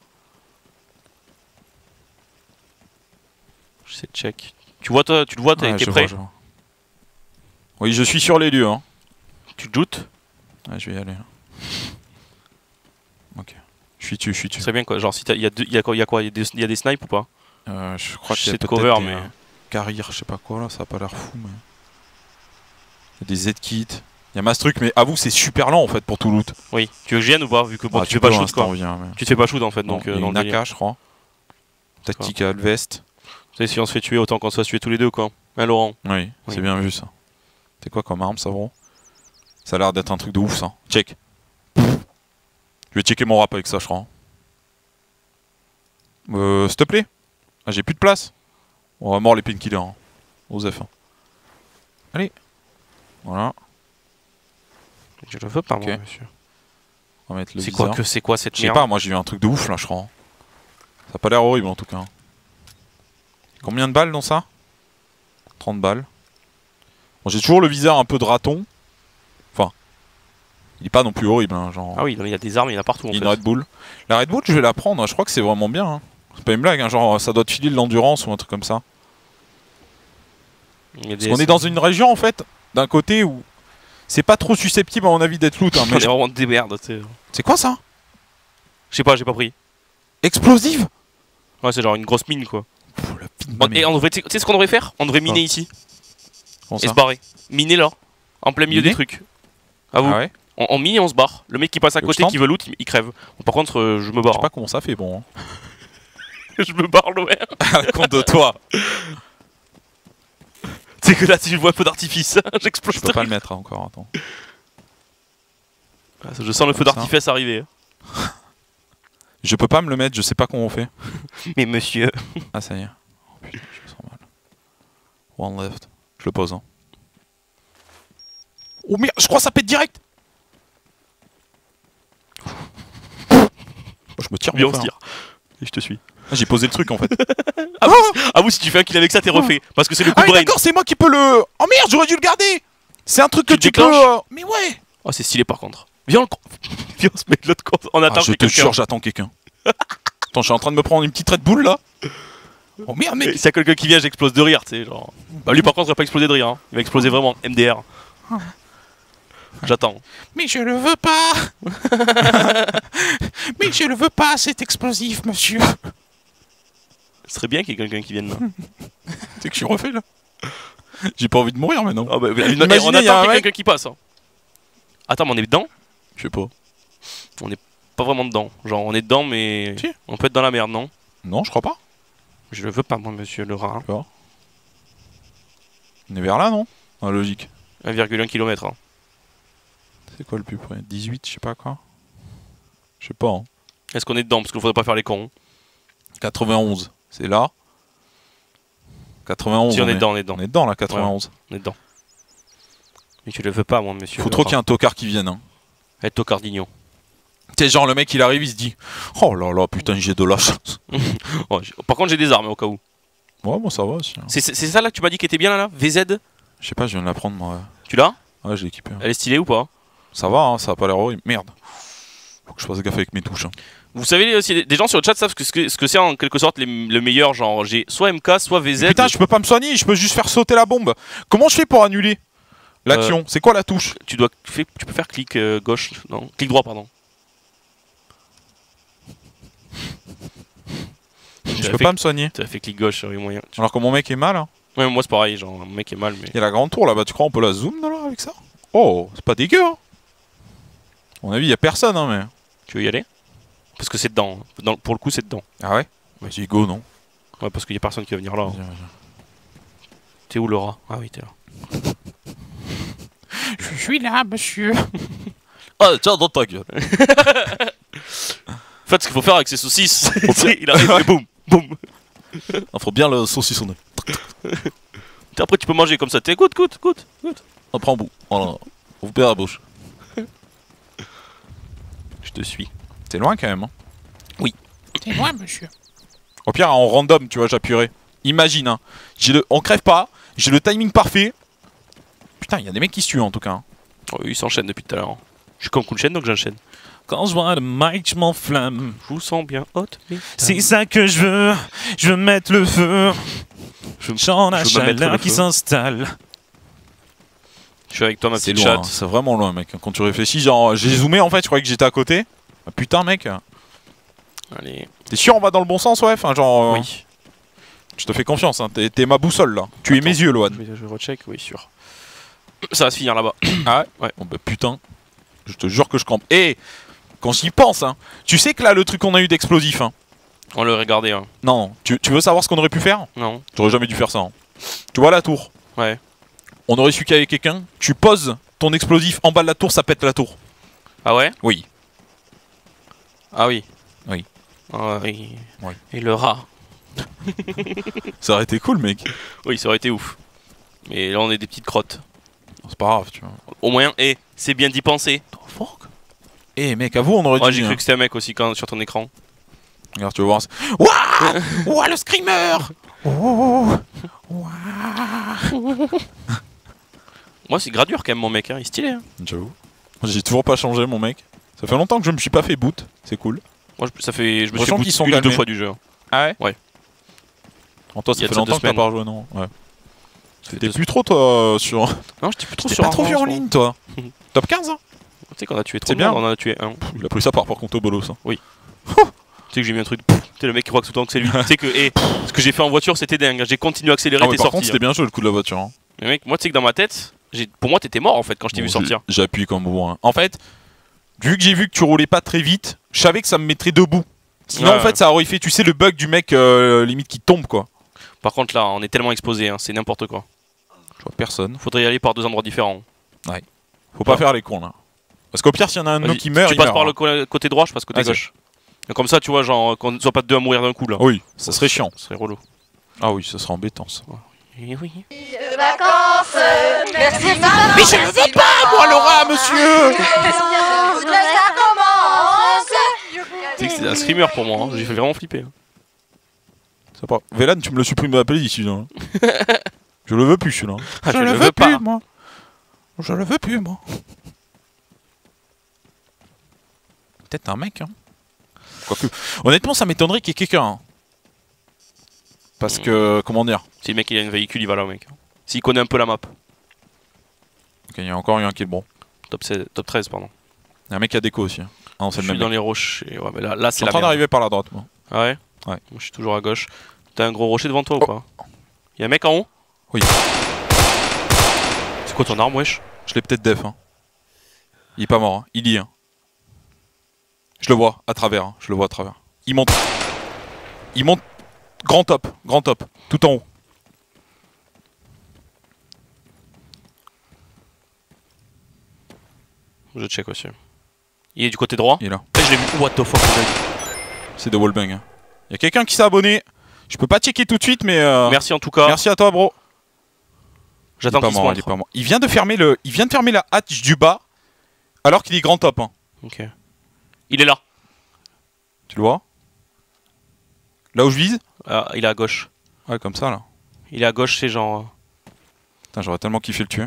J'essaie de check. Tu vois, toi, tu le vois, t'es Ouais, je prêt? vois, je vois. Oui, je suis sur les lieux. Hein. Tu te joutes? Ouais, je vais y aller. Là. Ok. Je suis dessus, je suis dessus. Ce serait bien quoi. Genre, si il y a quoi? Il y a des snipes ou pas? Je crois Je qu'il y sais a de peut-être cover, des, mais. carrières, je sais pas quoi là, ça a pas l'air fou, mais. Il y a des Z-kits. Il y a Mastruc, mais avoue, c'est super lent en fait pour tout loot. Oui. Tu veux que je vienne ou pas? Vu que bon, Ah, tu fais pas peux, shoot hein, si quoi. t'en viens, mais... Tu te fais pas shoot en fait, Non, donc il y a dans une le délire. AK, je crois. Tactical vest. Tu sais, si on se fait tuer, autant qu'on se fasse tuer tous les deux quoi. Hein, Laurent? Oui, Oui. c'est bien vu ça. C'est quoi comme arme, ça, bro? Ça a l'air d'être un truc de ouf, ça. Check. Je vais checker mon rap avec ça, je crois. S'il te plaît. Ah, j'ai plus de place. On va mort les painkillers. Hein. Osef. Hein. Allez. Voilà. Je le veux pas, moi, Ok. monsieur. On va mettre le C'est viseur. quoi que c'est quoi cette Je sais merde? pas, moi j'ai eu un truc de ouf là, je crois. Ça a pas l'air horrible en tout cas. Combien de balles dans ça? 30 balles. Bon, j'ai toujours le viseur un peu de raton. Enfin, il est pas non plus horrible, hein, genre. Ah oui, non, mais il y a des armes, il y en a partout en Il y a fait. une Red Bull. La Red Bull, je vais la prendre, je crois que c'est vraiment bien. Hein. C'est pas une blague, hein, genre ça doit te filer de l'endurance ou un truc comme ça. Il y a Parce qu'on est dans une région en fait, d'un côté où c'est pas trop susceptible à mon avis d'être loot. Hein, On mais est vraiment des merdes, tu sais. c'est quoi ça? Je sais pas, j'ai pas pris. Explosive? Ouais, c'est genre une grosse mine quoi. Pff, la pine de Bon, ma et mère. on devrait, tu sais ce qu'on devrait faire? On devrait miner ici Comment et ça? se barrer. Miner là, en plein milieu Miner des trucs. À vous. Ah ouais? On mine et on se barre. Le mec qui passe à Tu veux que côté je tente qui veut loot, il crève. Bon, par contre, je me Je barre. sais pas comment ça fait, bon. Hein. Hein. Je me barre l'OR. À compte de toi. C'est que là, si je vois un peu d'artifice, j'explose. Je peux pas le mettre hein, encore, attends. Je sens le feu Comme ça. d'artifice arriver. Je peux pas me le mettre, je sais pas comment on fait. Mais monsieur. Ah ça y est. Oh putain, je me sens mal. One left. Je le pose hein. Oh merde, je crois que ça pète direct. Oh, je me tire Bien, mon on se frère. tire. Et je te suis. Ah, j'ai posé le truc en fait. Ah vous, si tu fais un kill avec ça, t'es refait. Parce que c'est le coup Ah de oui, brain. d'accord, c'est moi qui peux le... Oh merde, j'aurais dû le garder. C'est un truc que Tu tu le déclenches peux... Mais ouais. Oh, c'est stylé par contre. Viens, Viens, on se met de l'autre côté. On attend Ah, je que te quelqu'un. jure, j'attends quelqu'un. Attends, je suis en train de me prendre une petite Red Bull là. Oh merde, Et mec. s'il y a quelqu'un qui vient, j'explose de rire, tu sais, genre. Bah lui par contre, il va pas exploser de rire, hein. Il va exploser vraiment, MDR. J'attends. Mais je le veux pas. Mais je le veux pas, cet explosif, monsieur. Ce serait bien qu'il y ait quelqu'un qui vienne là. C'est que je suis refait là. J'ai pas envie de mourir maintenant. Ah bah, Imaginez, on y a attend un qu'il y ait mec- quelqu'un qui passe. Hein. Attends, mais on est dedans? Je sais pas. On est pas vraiment dedans. Genre, on est dedans, mais. Si. On peut être dans la merde, non? Non, je crois pas. Je le veux pas, moi, monsieur le rat. Hein. On est vers là, non? Ah, logique. 1,1 km. Hein. C'est quoi le plus près? 18, je sais pas quoi. Je sais pas. Hein. Est-ce qu'on est dedans? Parce qu'il faudrait pas faire les cons. 91, c'est là. 91. Si on est dedans, on est dedans. On est dedans là, 91. On est dedans. Mais tu le veux pas, moi, monsieur. Faut trop qu'il y ait un tocard qui vienne. Hein. Et Tocardinho. Tu sais, genre le mec il arrive, il se dit oh là là, putain, j'ai de la chance. Oh, par contre, j'ai des armes au cas où. Ouais, bon, ça va aussi. Hein. C'est ça là que tu m'as dit qui était bien là VZ. Je sais pas, je viens de la prendre moi. Tu l'as? Ouais, j'ai équipé. Hein. Elle est stylée ou pas? Ça va, hein, ça a pas l'air horrible. Merde. Faut que je fasse gaffe avec mes touches. Hein. Vous savez aussi, des gens sur le chat savent ce que c'est en quelque sorte le meilleur, genre j'ai soit MK, soit VZ. Mais putain, je peux pas me soigner, je peux juste faire sauter la bombe. Comment je fais pour annuler l'action? C'est quoi la touche? Tu peux faire clic gauche, non, clic droit pardon. Je peux pas me soigner. Tu as fait clic gauche sur les moyens. Alors que mon mec est mal. Hein. Ouais, moi c'est pareil, genre mon mec est mal mais. Il y a la grande tour là-bas, tu crois on peut la zoom là avec ça? Oh, c'est pas dégueu. Hein. À mon avis, y a personne hein, mais. Tu veux y aller? Parce que c'est dedans. Pour le coup, c'est dedans. Ah ouais? Vas-y, go, non? Ouais, parce qu'il y a personne qui va venir là. Vas-y. T'es où, Laura? Ah oui, t'es là. Je suis là, monsieur. Ah, tiens, dans ta gueule. En fait, ce qu'il faut faire avec ces saucisses, il arrive et boum, boum. Il faut bien le saucissonner. Après, tu peux manger comme ça. Goûte. On prend un bout. Voilà. Vous perdez la bouche. Je te suis. T'es loin quand même. Hein. Oui. T'es loin, monsieur. Au pire, en random, tu vois, j'appuierai. Imagine, hein. On crève pas, j'ai le timing parfait. Putain, il y a des mecs qui se tuent en tout cas. Hein. Oh, ils s'enchaînent depuis tout à l'heure. Je suis comme coup de chaîne donc j'enchaîne. Quand je vois le mic, je m'enflamme. Je vous sens bien haute. C'est ça que je veux mettre le feu. J'en ai chaleur qui s'installe. Je suis avec toi, ma C'est petite loin, chatte. hein, c'est vraiment loin, mec. Quand tu réfléchis, genre, j'ai zoomé en fait, je croyais que j'étais à côté. Ah, putain, mec. Allez. T'es sûr, on va dans le bon sens, ouais? Enfin, genre. Oui. Je te fais confiance, hein. T'es ma boussole là. Tu es mes yeux, Loan. Je recheck, oui, sûr. Ça va se finir là-bas. Ah ouais? Ouais. Bon, bah putain. Je te jure que je campe. Et quand j'y pense, hein. Tu sais que là, le truc qu'on a eu d'explosif, hein. On l'a regardé, hein. Non, tu veux savoir ce qu'on aurait pu faire? Non. J'aurais jamais dû faire ça. Hein. Tu vois la tour? Ouais. On aurait su qu'il y avait quelqu'un. Tu poses ton explosif en bas de la tour, ça pète la tour. Ah ouais? Oui. Ah oui. Oui. Ah oui. Oui. Et le rat. Ça aurait été cool, mec. Oui, ça aurait été ouf. Mais là, on est des petites crottes. C'est pas grave, tu vois. Au moins, c'est bien d'y penser. Eh mec, à vous, on aurait Ouais, dû. j'ai cru que c'était un mec aussi sur ton écran. Regarde, tu vas voir. Waouh! Ouah, le screamer! Oh! Moi, c'est gradure quand même, mon mec. Hein. Il est stylé. Hein. J'avoue. J'ai toujours pas changé, mon mec. Ça fait longtemps que je me suis pas fait boot. C'est cool. Moi, je me suis Franchement, boot qu'ils sont une ou deux calmés. fois du jeu. Hein. Ah ouais? Ouais. En toi, Il y ça a fait de ça longtemps 2 que t'as semaines. pas joué, non? Ouais. Ça fait T'es 2 plus trop, toi, sur. Non, j'étais plus trop T'es sur pas trop Armand, vu en ce moment. ligne, toi. Top 15, hein? Tu sais qu'on a tué C'est 3 bien. bien. On en a tué un. Il a pris ça par contre au bolos. Hein. Tu sais que j'ai mis un truc. Tu sais, le mec qui croit que tout le temps que c'est lui. Tu sais que, ce que j'ai fait en voiture, c'était dingue. J'ai continué à accélérer, Ah, mais t'es par sorti. contre, c'était bien joué le coup de la voiture. Hein. Mais mec, moi, tu sais que dans ma tête, pour moi, t'étais mort en fait quand je t'ai vu sortir. J'ai appuyé comme bon. Hein. En fait, vu que j'ai vu que tu roulais pas très vite, je savais que ça me mettrait debout. Sinon, Ouais, en fait, ça aurait fait, tu sais, le bug du mec limite qui tombe, quoi. Par contre, là, on est tellement exposé, hein, c'est n'importe quoi. Je vois personne. Faudrait y aller par 2 endroits différents. Faut pas faire les cons, là. Parce qu'au pire, s'il y en a un de nous Vas-y, qui meurt, tu il passes meurt. par Hein. le côté droit, je passe côté Vas-y. gauche. Et comme ça, tu vois, genre, qu'on ne soit pas deux à mourir d'un coup là. Oui, ça serait chiant. Ça serait relou. Ah oui, ça serait embêtant, ça. Oui, oui. Vacances, merci Mais je ne veux pas, moi, Laura, monsieur! ça commence. Tu sais que c'était un screamer pour moi, hein. J'ai fait vraiment flipper. Hein. Ça part. Vélan, tu me le supprimes de la playlist, ici, là. Je le veux plus, celui-là. Ah, je le veux pas. moi. Je le veux plus, moi. Peut-être un mec, hein. Quoique. Honnêtement, ça m'étonnerait qu'il y ait quelqu'un. Hein. Parce que, comment dire? Si le mec il a un véhicule, il va là, mec. S'il connaît un peu la map. Ok, il y a encore un qui est bon. Top 13, pardon. Il y a un mec qui a déco aussi. Hein. Ah non, c'est Je le suis même. dans Mec. les rochers. Ouais, mais là Je suis c'est en la train merde. d'arriver par la droite, moi. Ah ouais? Ouais. Moi, je suis toujours à gauche. T'as un gros rocher devant toi ou pas? Y'a un mec en haut? Oui. C'est quoi ton arme, wesh? Je l'ai peut-être def. Hein. Il est pas mort. Hein. Il y est. Hein. Je le vois à travers. Hein. Je le vois à travers. Il monte. Il monte. Grand top. Grand top. Tout en haut. Je check aussi. Il est du côté droit? Il est là. Eh, je l'ai vu. What the fuck, le mec. C'est de wallbang. Hein. Il y a quelqu'un qui s'est abonné. Je peux pas checker tout de suite, mais. Merci en tout cas. Merci à toi, bro. J'attends qu'il se mort, il est pas mort. Il vient de fermer la hatch du bas alors qu'il est grand top. Hein. Ok. Il est là. Tu le vois? Là où je vise? Ah, il est à gauche. Ouais, comme ça là. Il est à gauche, c'est genre. Putain, j'aurais tellement kiffé le tuer.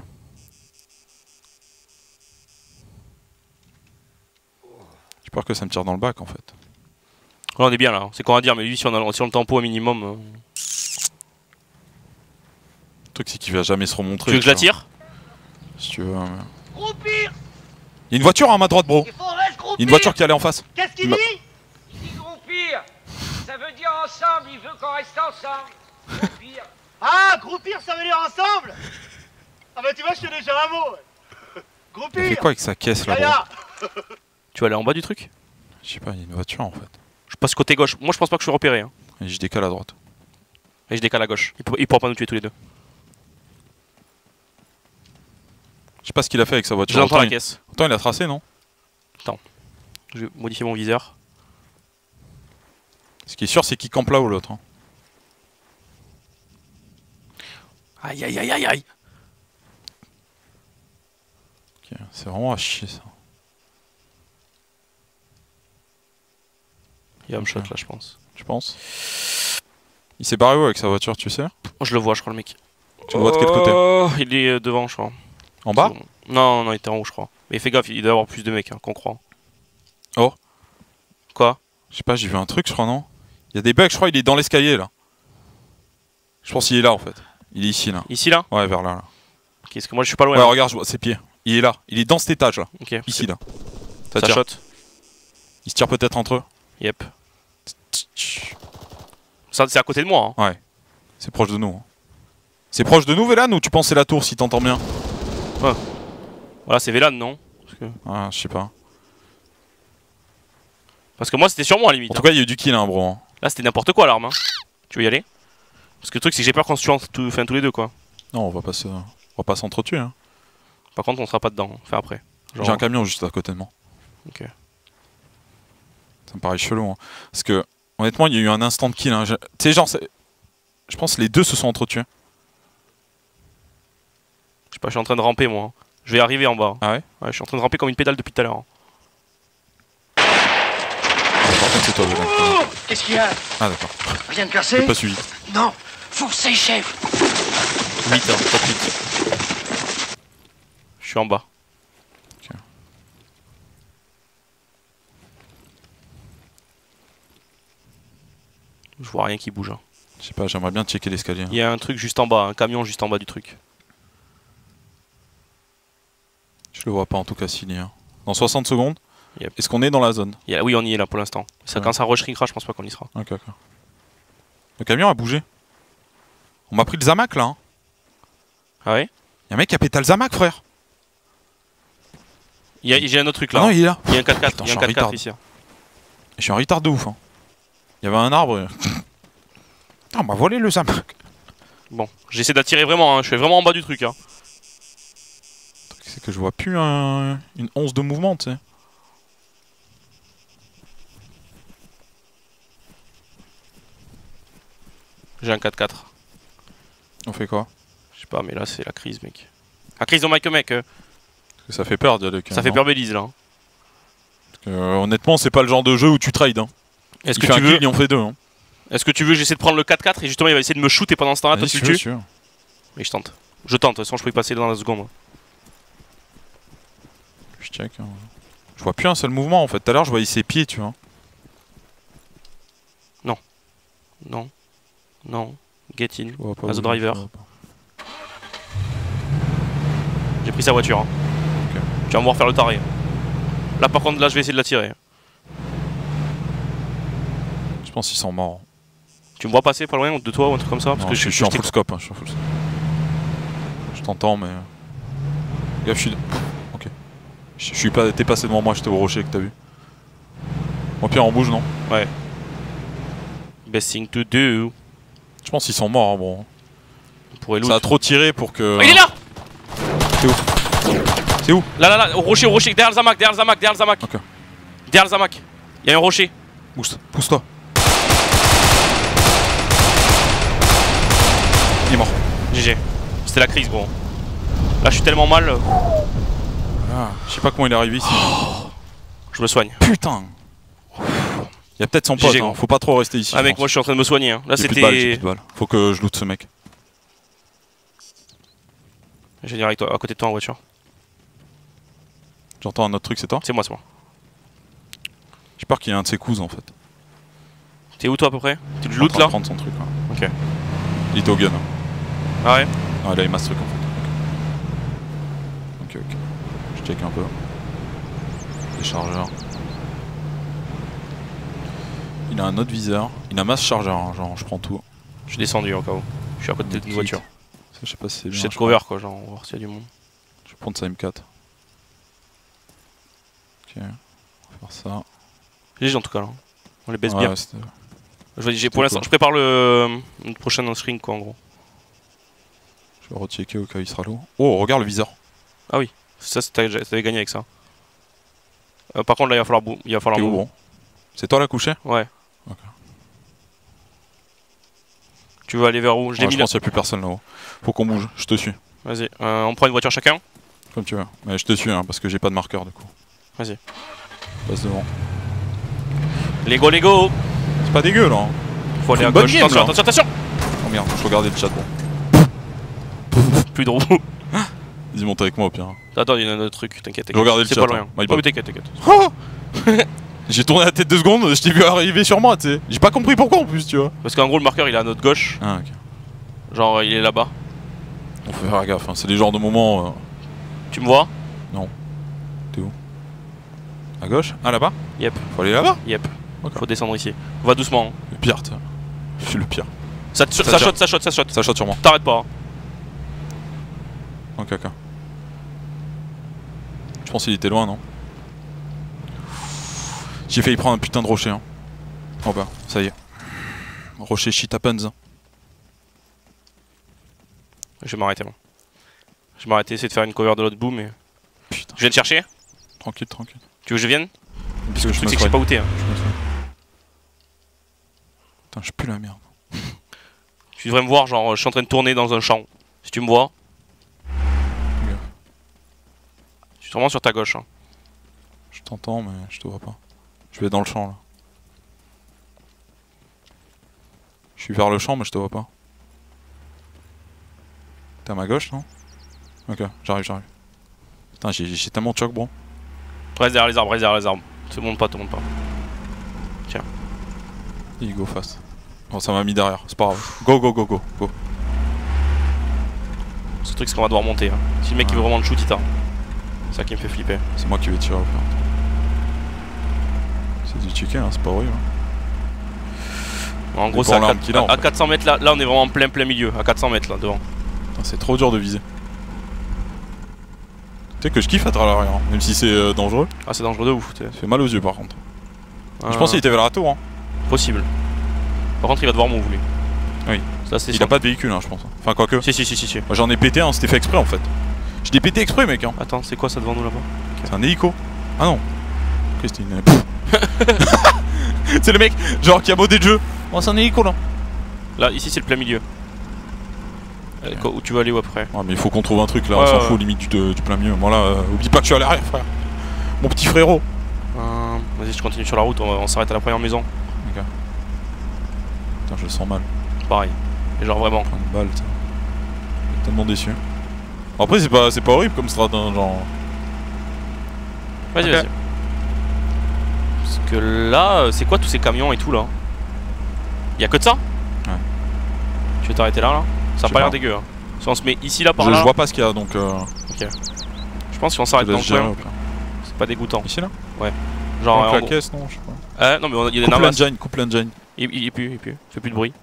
J'ai peur que ça me tire dans le bac en fait. Là, on est bien là. C'est quoi à dire, mais lui, si on le tempo un minimum. Le truc, c'est qu'il va jamais se remontrer. Tu veux que je la tire? Si tu veux. Groupir. Il y a une voiture à ma droite, bro. Il faudrait se Il y groupir. a une voiture qui allait en face. Qu'est-ce qu'il Ma- dit? Il dit groupir. Ça veut dire ensemble, il veut qu'on reste ensemble. Groupir. Ah, groupir, ça veut dire ensemble. Ah bah tu vois, je sais déjà un mot. Il fait Groupir. quoi avec sa caisse là, bro? Yaya. Tu vas aller en bas du truc? Je sais pas, il y a une voiture en fait. Je passe côté gauche. Moi, je pense pas que je suis repéré. Hein. Et je décale à droite. Et je décale à gauche. Il pourra pas nous tuer tous les deux. Je sais pas ce qu'il a fait avec sa voiture. J'entends Autant la il... caisse. Autant il a tracé, non? Je vais modifier mon viseur. Ce qui est sûr, c'est qu'il campe là ou l'autre. Hein. Aïe aïe aïe aïe aïe. Ok, c'est vraiment à chier ça. Il va me shot là, je pense. Tu penses? Il s'est barré où avec sa voiture, tu sais? Oh, je le vois, je crois, le mec. Tu le vois de quel côté? Il est devant, je crois. En bas? Non, non, il était en haut, je crois. Mais fais gaffe, il doit y avoir plus de mecs hein, qu'on croit. Oh. Quoi? Je sais pas, j'ai vu un truc, je crois, non? Il y a des bugs, je crois, il est dans l'escalier là. Je pense qu'il est là en fait. Il est ici là. Ici, là? Ouais, vers là. là. Ok, parce que moi, je suis pas loin. Ouais, hein. regarde, je vois ses pieds. Il est là. Il est dans cet étage là. Ok. Ici là. Ça tire. shot. Ils se tirent peut-être entre eux. Yep. Ça, c'est à côté de moi. Hein. Ouais. C'est proche de nous. Hein. C'est proche de nous, Vélan, ou tu penses c'est la tour si t'entends bien? Voilà, c'est Vélan, non? Ah, je sais pas. Parce que moi, c'était sur moi, à la limite. En tout cas, il y a eu du kill, hein, bro. Hein. Là, c'était n'importe quoi, l'arme. Hein. Tu veux y aller? Parce que le truc, c'est que j'ai peur qu'on se tue tous les deux, quoi. Non, on va pas s'entretuer. Hein. Par contre, on sera pas dedans. Enfin, après. Genre... J'ai un camion juste à côté de moi. Ok. Ça me paraît chelou. Hein. Parce que, honnêtement, il y a eu un instant de kill. Hein. Tu sais, genre, je pense que les deux se sont entretués. Je sais pas, je suis en train de ramper, moi. Hein. Je vais arriver en bas. Ah ouais? Ouais, je suis en train de ramper comme une pédale depuis tout à l'heure. Hein. Par contre, c'est toi, Vélan. Qu'est-ce qu'il y a? Ah, d'accord. Rien de J'ai cassé? pas suivi. Non. Forcez, chef. 8, hein, top 8. Je suis en bas. Ok. Je vois rien qui bouge. Hein. Je sais pas, j'aimerais bien checker l'escalier. Il y a un truc juste en bas, un camion juste en bas du truc. Je le vois pas en tout cas s'il y est. Hein. Dans 60 secondes. Yep. Est-ce qu'on est dans la zone? Oui, on y est là pour l'instant. Ça, Ouais. quand ça rushrinkera, je pense pas qu'on y sera. Ok, ok. Le camion a bougé. On m'a pris le Zamac là. Hein. Ah ouais? Y'a un mec qui a pété le Zamac, frère. J'ai un autre truc là. Ah non, il est là. Il y a un 4x4, Putain, il y a un je suis en 4x4 ici. Hein. Je suis en retard de ouf. Hein. Il y avait un arbre. Ah, on m'a volé le Zamac. Bon, j'essaie d'attirer vraiment, hein. Je suis vraiment en bas du truc. Hein. C'est que je vois plus une once de mouvement, tu sais. J'ai un 4x4. On fait quoi? Je sais pas, mais là c'est la crise, mec. La crise de Mike, mec. Parce que ça fait peur d'y aller. Ça fait peur Belize là. Hein. Parce que, honnêtement, c'est pas le genre de jeu où tu trades. Hein. Est-ce Il que fait tu un veux kill, il en fait deux. Hein. Est-ce que tu veux j'essaie de prendre le 4x4 et justement il va essayer de me shoot et pendant ce temps-là toi Vas-y, tu le si tu veux, tues? si tu veux. Mais je tente. Je tente, de toute façon je peux y passer dans la seconde. Je check. Hein. Je vois plus un seul mouvement en fait. Tout à l'heure, je voyais ses pieds, tu vois. Non. Non. Get in. Je vois pas As a où, driver. je vois pas. J'ai pris sa voiture. Hein. Ok. Tu vas me voir faire le taré. Là par contre là je vais essayer de la tirer. Je pense qu'ils sont morts. Tu me vois passer pas loin de toi ou un truc comme ça? Parce Non, que je suis en full scope. Hein, je suis en full scope. Je t'entends, mais. Gaffe, je suis. Ok. Je suis pas. T'es passé devant moi, j'étais au rocher que t'as vu. Au pire, on bouge, non? Ouais. Best thing to do. Je pense qu'ils sont morts, hein, bon. On pourrait loot. Ça a trop tiré pour que. Oh, il est là! C'est où? C'est où? Là, au rocher, derrière le Zamac, Ok. Derrière le Zamac. Il y a un rocher. Pousse-toi. Il est mort. GG. C'était la crise, gros. Là je suis tellement mal. Ah, je sais pas comment il est arrivé ici. Je me soigne. Putain. Il y a peut-être son pote, GG, hein. gros. Faut pas trop rester ici. Ah mec, moi je suis en train de me soigner. Hein. Là j'ai plus de balles, j'ai c'était. plus de balles. Faut que je loot ce mec. Je vais venir avec toi, à côté de toi en voiture. J'entends un autre truc, c'est toi? C'est moi, c'est moi. J'ai peur qu'il y ait un de ses cousins en fait. T'es où toi à peu près? Tu le Il est en loot train de là? prendre son truc. Ouais. Ok. Il était au gun. Hein. Ah ouais? Ah, là il masse truc en fait. Ok. Je check un peu. Les chargeurs. Il a un autre viseur. Il a masse chargeur, hein, genre je prends tout. Je suis descendu en cas où. Je suis à côté d'une voiture. Ça, je sais pas si c'est bien. J'essaie de cover quoi, genre on va voir s'il y a du monde. Je vais prendre sa M4. Ok. On va faire ça. GG en tout cas là. On les baisse Ouais, bien. c'était- Pour l'instant, je prépare le prochain string quoi en gros. Je vais rechecker au cas où il sera lourd. Oh, regarde le viseur. Ça, t'avais gagné avec ça. Par contre là, il va falloir T'es où, move. bon? C'est toi la couché? Ouais. Ok. Tu veux aller vers où? Je l'ai Ouais, mis je là. pense qu'il n'y a plus personne là-haut. Faut qu'on bouge, je te suis. Vas-y. On prend une voiture chacun. Comme tu veux. Mais je te suis hein, parce que j'ai pas de marqueur du coup. Vas-y. Passe devant. Lego, Lego. C'est pas dégueu là. Hein. Faut aller Une à bonne gauche. game, Attention, là. attention, attention. Oh merde, je regardais le chat bon. Plus de roues. Vas-y, monte avec moi au pire. Attends, il y a un autre truc. T'inquiète. Je regardais le C'est chat, pas loin. hein. My Oh, bad. mais t'inquiète, t'inquiète. J'ai tourné la tête 2 secondes, je t'ai vu arriver sur moi, tu sais. J'ai pas compris pourquoi en plus, tu vois. Parce qu'en gros, le marqueur il est à notre gauche. Ah ok. Genre, il est là-bas. On faut faire gaffe, hein. C'est les genres de moments. Tu me vois? À gauche? Ah là-bas? Yep. Faut aller là-bas? Yep. Ok. Faut descendre ici. Va doucement. Hein. Le pire, tu sais. Je suis le pire. Ça tire. shot, ça shot, ça shot. Ça shot sur moi. T'arrêtes pas. Hein. Ok, ok. Je pense qu'il était loin, non? J'ai failli prendre un putain de rocher, hein. Oh bah, ça y est. Rocher shit happens. Je vais m'arrêter moi. Je vais m'arrêter, essayer de faire une cover de l'autre bout, mais. Putain. Je viens te chercher? Tranquille, tranquille. Tu veux que je vienne? Parce que Le je truc me c'est que je sais pas où t'es. Hein. Putain, je pue la merde. Tu devrais me voir, genre je suis en train de tourner dans un champ. Si tu me vois. Ok. Je suis vraiment sur ta gauche. Hein. Je t'entends, mais je te vois pas. Je vais dans le champ là. Je suis vers le champ, mais je te vois pas. T'es à ma gauche, non? Ok, j'arrive, j'arrive. Putain, j'ai tellement de choc, bro. Reste derrière les arbres, reste derrière les arbres. Te monte pas, te monte pas. Tiens. Il go fast. Oh, ça m'a mis derrière, c'est pas grave. Go, go, go, go, go. Ce truc c'est qu'on va devoir monter. Hein. Si le mec il veut vraiment le shoot, il t'a. C'est ça qui me fait flipper. C'est moi qui vais tirer au pire. C'est du chicken, hein, c'est pas horrible. En gros, dépend c'est l'arme qu'il a, en à fait. 400 mètres là. Là, on est vraiment en plein milieu. À 400 mètres là, devant. Putain, c'est trop dur de viser. Tu sais que je kiffe être à l'arrière, hein, même si c'est dangereux. Ah, c'est dangereux de ouf. Ça fait mal aux yeux par contre. Je pense qu'il était vers la tour. Hein. Possible. Par contre, il va devoir move lui. Oui. Ça, c'est Il a pas de véhicule, hein, je pense. Enfin, quoique. Si. Moi j'en ai pété un, c'était fait exprès en fait. Je l'ai pété exprès, mec. Hein. Attends, c'est quoi ça devant nous là-bas? C'est un hélico. Ah non. Christine. C'est le mec, genre qui a modé le jeu. Oh, c'est un hélico là. Là, ici, c'est le plein milieu. Où tu veux aller ou après? Ouais, mais il faut qu'on trouve un truc là, Ouais, on s'en ouais. fout limite du plein milieu. Moi là, oublie pas que je suis à l'arrière, frère. Mon petit frérot. Vas-y, je continue sur la route. On s'arrête à la première maison. Ok. Putain, je le sens mal. Pareil. Et genre vraiment. Plein de balles, t'sais. Je suis tellement déçu. Après, c'est pas horrible comme strat, hein, genre. Vas-y, Ok. vas-y. Parce que là, c'est quoi tous ces camions et tout là? Y'a que de ça? Ouais. Tu veux t'arrêter là? Ça a Je pas sais l'air pas. dégueu. Hein. Si on se met ici là par Je là. vois pas ce qu'il y a donc. Ok. Je pense que si on Je s'arrête dans laisse le gérer coin, au pire. c'est pas dégoûtant. Ici là? Genre, Donc en la gros- caisse, non, je sais pas. Non, mais il y a des Coupe namas. l'engine, coupe l'engine. Il pue. Fait plus de bruit.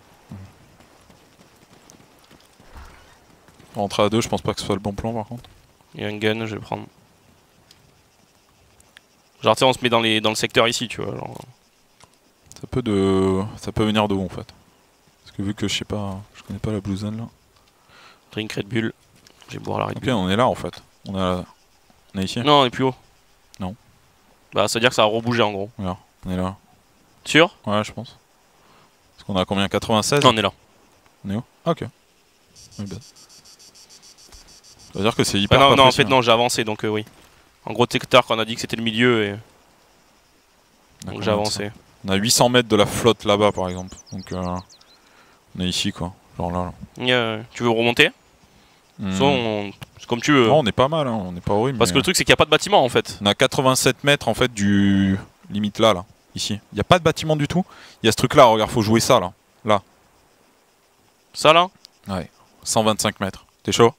Rentrer à deux, je pense pas que ce soit le bon plan par contre. Il y a un gun, je vais le prendre. Genre, tu sais, on se met dans le secteur ici, tu vois. Genre. Ça peut venir de où en fait. Parce que vu que je sais pas, je connais pas la Blue Zone là. Drink Red Bull. Je vais boire la Red Ok, Bull. on est là en fait. On est ici. Non, on est plus haut. Non. Bah, ça veut dire que ça a rebougé en gros. Regarde, on est là. Sûr? Ouais, je pense. Parce qu'on a combien? 96? Non, on est là. On est où? Ah, ok. Oui, bah. Ça veut dire que c'est Ah, hyper non, pas non, en précis, fait, hein. non, j'ai avancé donc oui. En gros, tu sais que tout à l'heure, quand on a dit que c'était le milieu et. On a Donc j'ai combien de ça avancé. On a 800 mètres de la flotte là-bas par exemple. Donc on est ici quoi. Genre là. Tu veux remonter Hmm. Soit c'est comme tu veux. Non, on est pas mal, hein. On est pas horrible. Parce que mais le truc, c'est qu'il n'y a pas de bâtiment en fait. on a 87 mètres en fait du limite là, ici. Il n'y a pas de bâtiment du tout. Il y a ce truc là, regarde, faut jouer ça là. Ça là Ouais. 125 mètres. T'es chaud?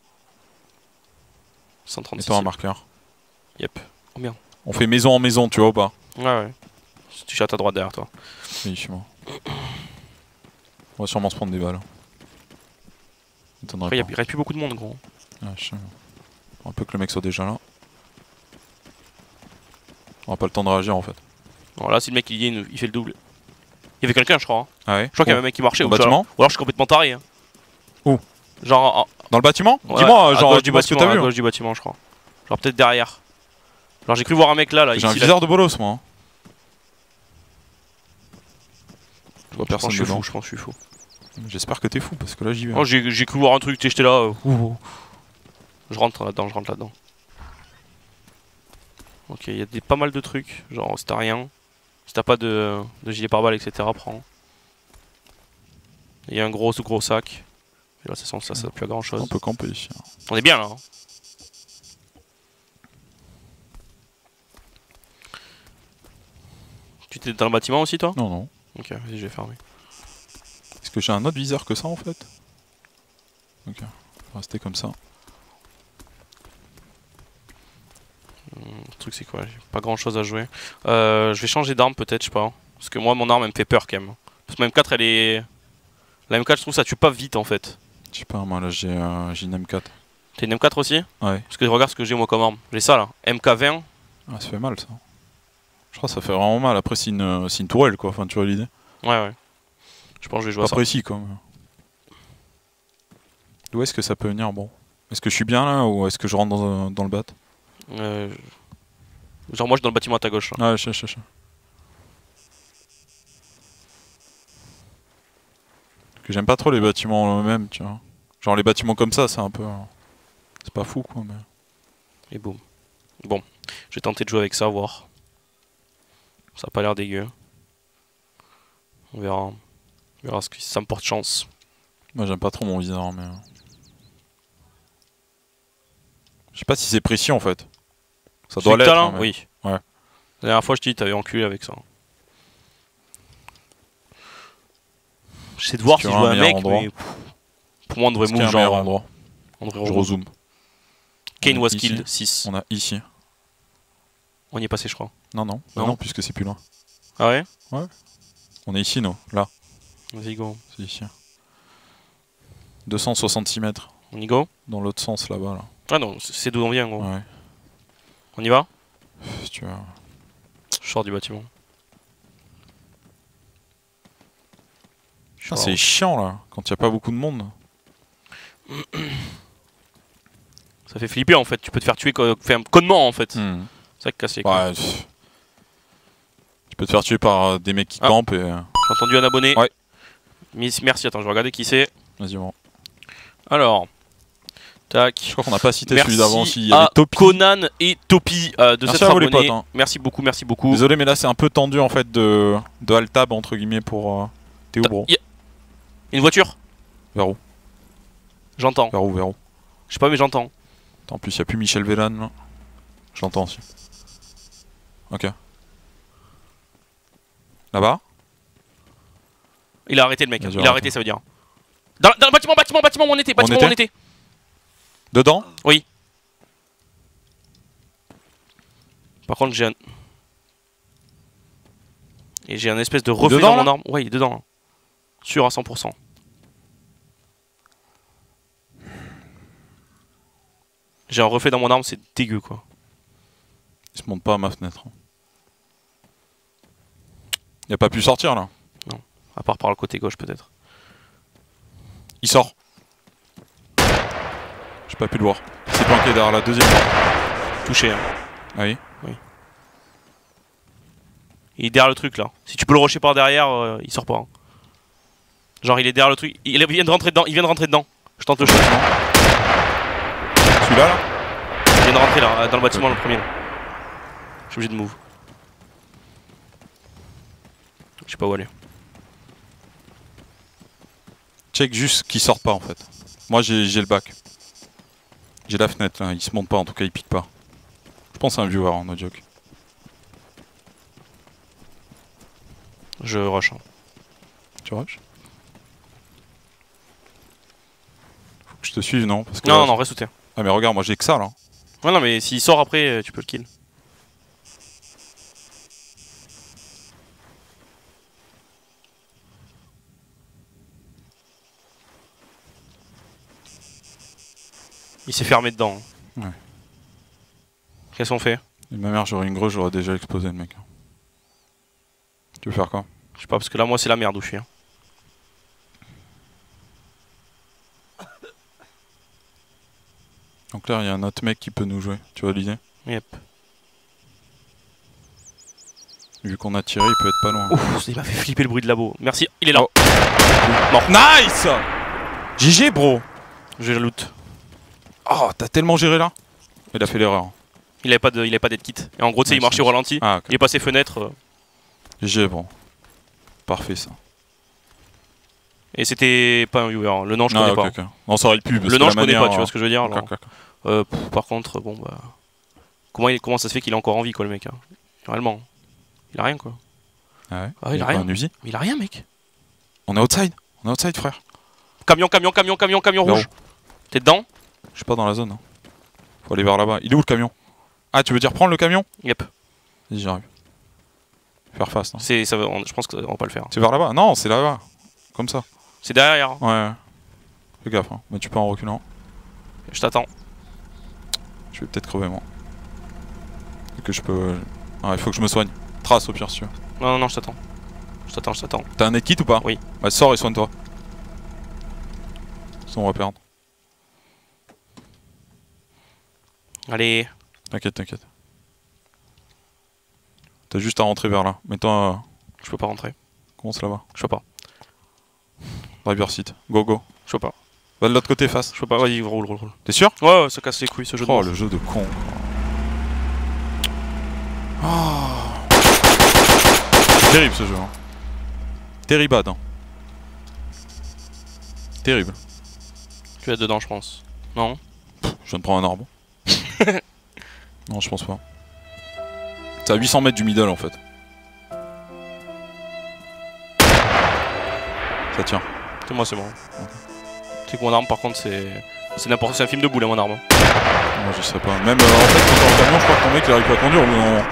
136. Mets-toi un marqueur. Yep. Oh bien. On fait maison en maison, tu vois ou pas? Ouais, ouais. Tu chattes à droite derrière toi. Oui, je suis mort. On va sûrement se prendre des balles. M'étonnerait Après, pas. il reste plus beaucoup de monde, gros. Ah, je sais. Un peu que le mec soit déjà là. On a pas le temps de réagir en fait. Alors là, si le mec il fait le double. Il y avait quelqu'un, je crois. Hein. Ah ouais? Je crois qu'il y avait un mec qui marchait. Au Ou bâtiment? alors je suis complètement taré. Hein. Où? Genre. Dans le bâtiment? Ouais, Dis-moi, à genre, gauche du dis-moi ce que bâtiment, t'as à vu. gauche du bâtiment, je crois. Genre peut-être derrière. Genre j'ai cru voir un mec là. J'ai un ici, viseur de bolos moi. Hein. Je vois Je pense personne que je suis dedans. fou, je pense que je suis fou. J'espère que t'es fou parce que là j'y vais. Oh, j'ai cru voir un truc, j'étais là. Je rentre là-dedans. Ok, il y a pas mal de trucs. Genre, si t'as rien, si t'as pas de gilet pare-balles, etc., prends. Il y a un gros sac. Et là, ça sert plus à grand On chose. peut camper ici. Hein. On est bien là. Hein. Tu t'es dans le bâtiment aussi, toi? Non, non. Ok, vas-y, je vais fermer. Est-ce que j'ai un autre viseur que ça en fait? Ok, on va rester comme ça. Le truc, c'est quoi? J'ai pas grand chose à jouer. Je vais changer d'arme, peut-être, je sais pas. Parce que moi, mon arme, elle me fait peur quand même. Parce que ma M4, elle est. La M4, je trouve ça tue pas vite en fait. Je sais pas, moi là j'ai une M4. T'as une M4 aussi? Ouais. Parce que regarde ce que j'ai moi comme arme. J'ai ça là. MK20. Ah, ça fait mal ça. Je crois que ça fait vraiment mal. Après, c'est une tourelle quoi. Enfin, tu vois l'idée. Ouais. Je pense que je vais jouer à Pas ça. précis quoi. D'où est-ce que ça peut venir? Bon. Est-ce que je suis bien là ou est-ce que je rentre dans le bat? Genre, moi je suis dans le bâtiment à ta gauche. Là. Ouais, je sais. Que j'aime pas trop les bâtiments eux-mêmes, tu vois. Genre les bâtiments comme ça, c'est un peu. C'est pas fou quoi, mais. Et boum. Bon, je vais tenter de jouer avec ça, voir. Ça a pas l'air dégueu. On verra. On verra si ça me porte chance. Moi j'aime pas trop mon viseur, mais. Je sais pas si c'est précis en fait. Ça doit Celui que l'être. t'as, là Hein, mais- Oui. Ouais. La dernière fois, je te dis, t'avais enculé avec ça. J'essaie de voir Est-ce si qu'il je y aura joue un un mec, meilleur endroit mais pour moi, on devrait Est-ce qu'il y a move un meilleur genre. endroit? On devrait Je rezoome. Kane On est was ici. killed, 6. On a ici. On y est passé, je crois. Non, non. Bah Non. non, puisque c'est plus loin. Ah ouais? On est ici, nous. Là. Vas-y, go. C'est ici. 266 mètres. On y go? Dans l'autre sens là-bas. Là. Ah non, c'est d'où on vient, gros. Ouais. On y va? Si tu veux. Je sors du bâtiment. Putain, c'est chiant là, quand il n'y a pas beaucoup de monde. Ça fait flipper en fait, tu peux te faire tuer connement en fait. Hmm. C'est ça qui casse les couilles. Ouais. Tu peux te faire tuer par des mecs qui Ah. campent et. J'ai entendu un abonné. Ouais. Merci, attends, je vais regarder qui c'est. Vas-y, bon. Alors. Tac. Je crois qu'on n'a pas cité Merci celui d'avant aussi. Il y avait à Topi. Conan et Topi de Merci cette à vous, les abonné. potes, hein. Merci beaucoup. Désolé, mais là c'est un peu tendu en fait de alt-tab entre guillemets pour. T'es où, bro? Y a une voiture? Vers où? J'entends. Vers où? Vers où? Je sais pas, mais j'entends. Attends, en plus, il n'y a plus Michel Vélan là. Je l'entends aussi. Ok. Là-bas? Il a arrêté le mec. Vas-y, Il a arrêté, ça veut dire. Dans le bâtiment où on était. Bâtiment où on était. Dedans? Oui. Par contre, j'ai un. Et j'ai un espèce de reflet dedans, dans mon là arme. Ouais, il est dedans. Là. Sûr à 100%. J'ai un reflet dans mon arme, c'est dégueu quoi. Il se monte pas à ma fenêtre. Il a pas pu sortir là. À part par le côté gauche peut-être. Il sort. J'ai pas pu le voir. Il s'est planqué derrière la deuxième. Touché. Hein. Ah oui. Il est derrière le truc là. Si tu peux le rusher par derrière, il sort pas. Hein. Genre il est derrière le truc. Il vient de rentrer dedans. Je tente le shot. Celui-là là. Il vient de rentrer là, dans le bâtiment, le premier. Là. Je suis obligé de move. Je sais pas où aller. Check juste qu'il sortent pas en fait. Moi j'ai le bac. J'ai la fenêtre là, il se monte pas en tout cas, il pique pas. Je pense à un viewer, no joke. Je rush. Hein. Tu rush? Faut que je te suive non? Parce que Non, là, non, reste où t'es. Ah mais regarde, moi j'ai que ça là. Ouais, non, mais s'il sort après, tu peux le kill. Il s'est fermé dedans. Ouais. Qu'est-ce qu'on fait? Et ma mère, j'aurais une grosse, j'aurais déjà explosé le mec. Tu veux faire quoi? Je sais pas, parce que là, moi, c'est la merde où je suis. Hein. Donc là, il y a un autre mec qui peut nous jouer. Tu vois l'idée? Yep. Vu qu'on a tiré, il peut être pas loin. Ouf, il m'a fait flipper le bruit de labo. Merci, il est là. Oh. Mort. Nice! GG, bro! Je la loot. Oh, t'as tellement géré là? Il a fait l'erreur. Il avait pas d'aide kit. Et en gros, tu sais, il marchait au ralenti. Ah, ok. Il est passé fenêtre. GG, bro. Parfait ça. Et c'était pas un viewer. Hein. Le nom, je connais pas. Okay. Non, ça aurait pu. Le nom, je connais pas, tu vois ce que je veux dire. Par contre, bon bah. Comment ça se fait qu'il est encore en vie, quoi, le mec hein. Réellement. Il a rien, quoi. Ah ouais? Ah, il a rien. Un Uzi. Il a rien, mec. On est outside. On est outside, frère. Camion rouge. T'es dedans? Je suis pas dans la zone. Hein. Faut aller vers là-bas. Il est où le camion? Ah, tu veux dire prendre le camion? Yep. Vas-y, j'arrive. Faire face. Non? Je pense qu'on va pas le faire. C'est vers là-bas? Non, c'est là-bas. Comme ça. C'est derrière. Hein. Ouais. Fais gaffe. Hein. Mais tu peux en reculant. Je t'attends. Je vais peut-être crever, moi. Et que je peux. Ah, il faut que je me soigne. Trace au pire, si tu veux. Non, je t'attends. Je t'attends. T'as un net-kit ou pas? Oui. Bah, sors et soigne-toi. Sinon, on va perdre. Allez. T'inquiète. T'as juste à rentrer vers là. Mets-toi. Je peux pas rentrer. Commence là-bas. Je peux pas. Driver seat. Go. Je peux pas. Va de l'autre côté, face. Je peux pas. Vas-y, roule. T'es sûr? Ouais, ça casse les couilles ce jeu de Oh, mort. le jeu de con. Oh. Terrible ce jeu. Hein. Terribad. Hein. Terrible. Tu vas être dedans, je pense. Non? Je viens de prendre un arbre. Non, je pense pas. C'est à 800 mètres du middle en fait. Ça tient. C'est moi, c'est bon. C'est que mon arme, par contre, c'est n'importe. C'est un film de boule, mon arme. Moi, je sais pas. Même en fait, quand t'es en camion, je crois que ton mec il arrive pas à conduire ou non.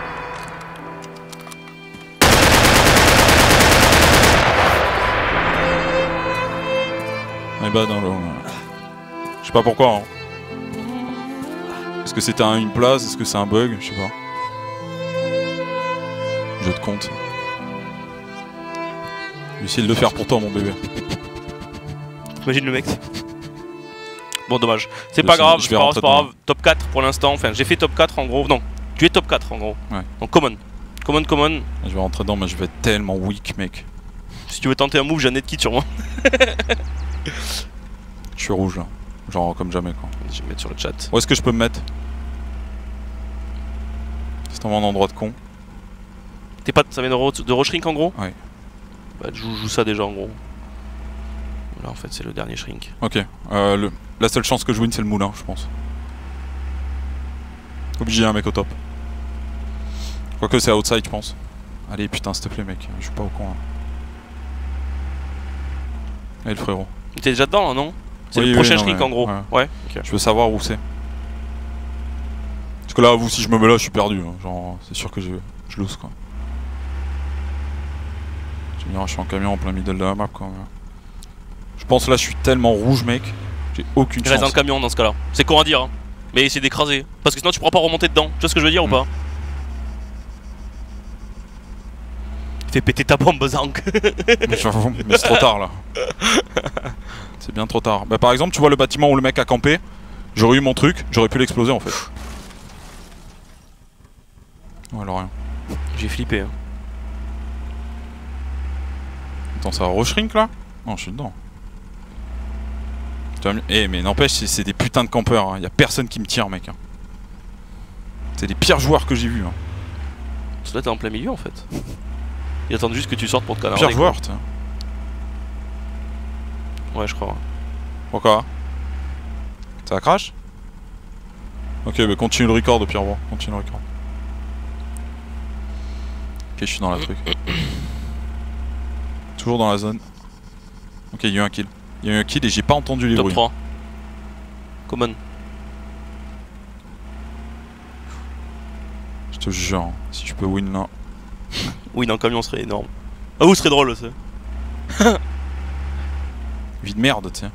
Mais bah, non, là. Je sais pas pourquoi. Hein. Est-ce que c'était une place? Est-ce que c'est un bug? Je sais pas. Jeu de compte. Je vais essayer de le faire pour toi, mon bébé. T'imagines le mec? Bon, dommage. C'est pas grave, c'est pas grave. Top 4 pour l'instant. Enfin, j'ai fait top 4 en gros. Non, tu es top 4 en gros. Ouais. Donc, common. Je vais rentrer dedans, mais je vais être tellement weak, mec. Si tu veux tenter un move, j'ai un net kit sur moi. Je suis rouge là. Genre comme jamais quoi. Je vais me mettre sur le chat. Où est-ce que je peux me mettre? C'est vraiment un endroit de con. T'es pas. Ça vient de re-shrink en gros? Ouais. Bah, joue ça déjà en gros. Là en fait, c'est le dernier shrink. Ok. La seule chance que je win, c'est le moulin, je pense. Obligé, un mec au top. Quoique c'est outside, je pense. Allez, putain, s'il te plaît, mec. Je suis pas au con là. Allez, le frérot. T'es déjà dedans là, non? C'est Oui, le prochain non, shrink en gros. Ouais. Ok. Je veux savoir où c'est. Parce que là, vous, si je me mets là, je suis perdu. Hein. Genre, c'est sûr que je lose quoi. Je suis en camion en plein middle de la map quoi. Je pense là, je suis tellement rouge, mec. J'ai aucune chance. Reste dans le camion dans ce cas-là. C'est con à dire, hein. Mais essayer d'écraser. Parce que sinon, tu pourras pas remonter dedans. Tu vois ce que je veux dire ou pas? Fais péter ta bombe, Zank. Mais c'est trop tard là. C'est bien trop tard. Bah, par exemple, tu vois le bâtiment où le mec a campé. J'aurais eu mon truc, j'aurais pu l'exploser en fait. Ouais, alors rien. J'ai flippé. Hein. Attends, ça va re-shrink là? Non, je suis dedans. Eh mais n'empêche, c'est des putains de campeurs, hein. Y a personne qui me tire mec. Hein. C'est les pires joueurs que j'ai vus. Hein. Là t'es en plein milieu en fait. Ils attendent juste que tu sortes pour te canarder. Pire joueur, tu sais. Ouais, je crois. Ouais. Pourquoi? Ça crash? Ok, bah continue le record au pire, bon. Continue le record. Ok, je suis dans la truc. Toujours dans la zone. Ok, il y a eu un kill. Il y a eu un kill et j'ai pas entendu les Top bruits. 3. Common. Je te jure, hein, si je peux win là. Oui, dans le camion serait énorme. Ah, vous serait drôle aussi. Vie de merde, tu sais.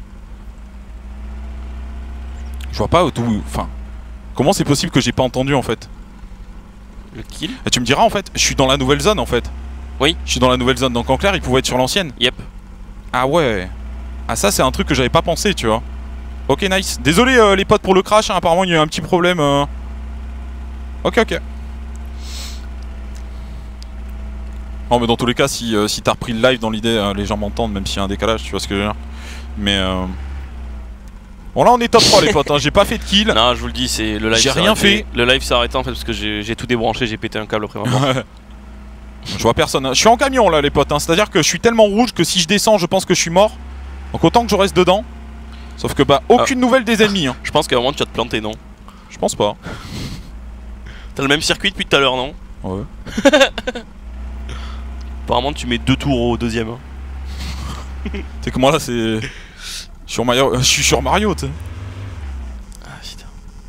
Je vois pas d'où. Enfin. Comment c'est possible que j'ai pas entendu en fait? Le kill? Et tu me diras en fait, je suis dans la nouvelle zone en fait. Oui. Je suis dans la nouvelle zone, donc en clair il pouvait être sur l'ancienne. Yep. Ah ouais. Ah ça c'est un truc que j'avais pas pensé, tu vois. Ok, nice. Désolé les potes pour le crash, hein, apparemment il y a eu un petit problème. Ok, ok. Non mais dans tous les cas, si t'as repris le live dans l'idée, les gens m'entendent même s'il y a un décalage, tu vois ce que je veux dire. Mais bon là on est top 3 les potes, hein. J'ai pas fait de kill. Non, je vous le dis, c'est le live. J'ai rien fait. Le live s'est arrêté en fait parce que j'ai tout débranché, j'ai pété un câble après ma mort. Je vois personne, hein. Je suis en camion là les potes, hein. C'est à dire que je suis tellement rouge que si je descends je pense que je suis mort. Donc autant que je reste dedans. Sauf que bah aucune nouvelle des ennemis hein. Je pense qu'à un moment tu vas te planter, non? Je pense pas. T'as le même circuit depuis tout à l'heure, non? Ouais. Apparemment tu mets 2 tours au deuxième. C'est que moi là c'est... Je suis sur Mario tu sais. Ah putain.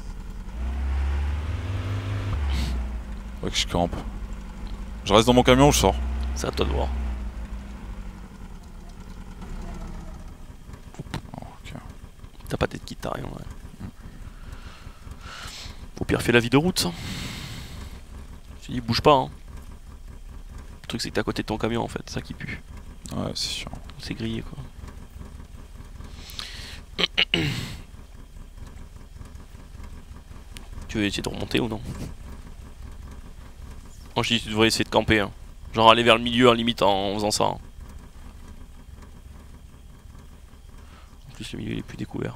Ouais que je campe. Je reste dans mon camion ou je sors? C'est à toi de voir. Oh, ok. T'as pas tête kit, t'as rien, ouais. Au pire fais la vie de route. Je te dis bouge pas hein. Le truc c'est que t'es à côté de ton camion en fait, c'est ça qui pue. Ouais c'est sûr. C'est grillé quoi. Tu veux essayer de remonter ou non? Moi je dis tu devrais essayer de camper hein. Genre aller vers le milieu en limite en faisant ça hein. En plus le milieu il est plus découvert.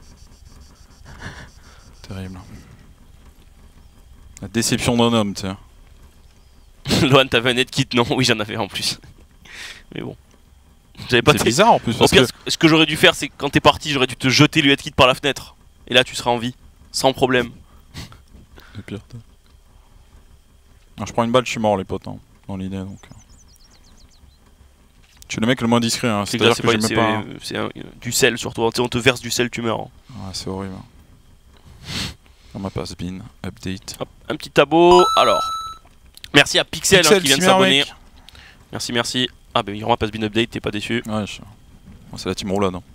Terrible. La déception d'un homme tu sais. Loan t'avais un net kit? Non, oui j'en avais en plus. Mais bon. J'avais pas C'est bizarre en plus Au parce pire, que... ce que j'aurais dû faire c'est que quand t'es parti j'aurais dû te jeter le head kit par la fenêtre. Et là tu seras en vie. Sans problème. C'est pire. Ah, je prends une balle, je suis mort les potes hein, dans l'idée donc. Je suis le mec le moins discret hein. C'est que là C'est-à-dire que j'aime pas. c'est du sel surtout. On te verse du sel, tu meurs. Hein. Ouais c'est horrible. Dans ma passe bin, update. Hop, un petit tableau. Alors. Merci à Pixel, hein, Pixel, qui vient de Simmer, s'abonner. mec. Merci, merci. Ah bah il y aura un pass bin update, t'es pas déçu. Ouais c'est la team roulade hein.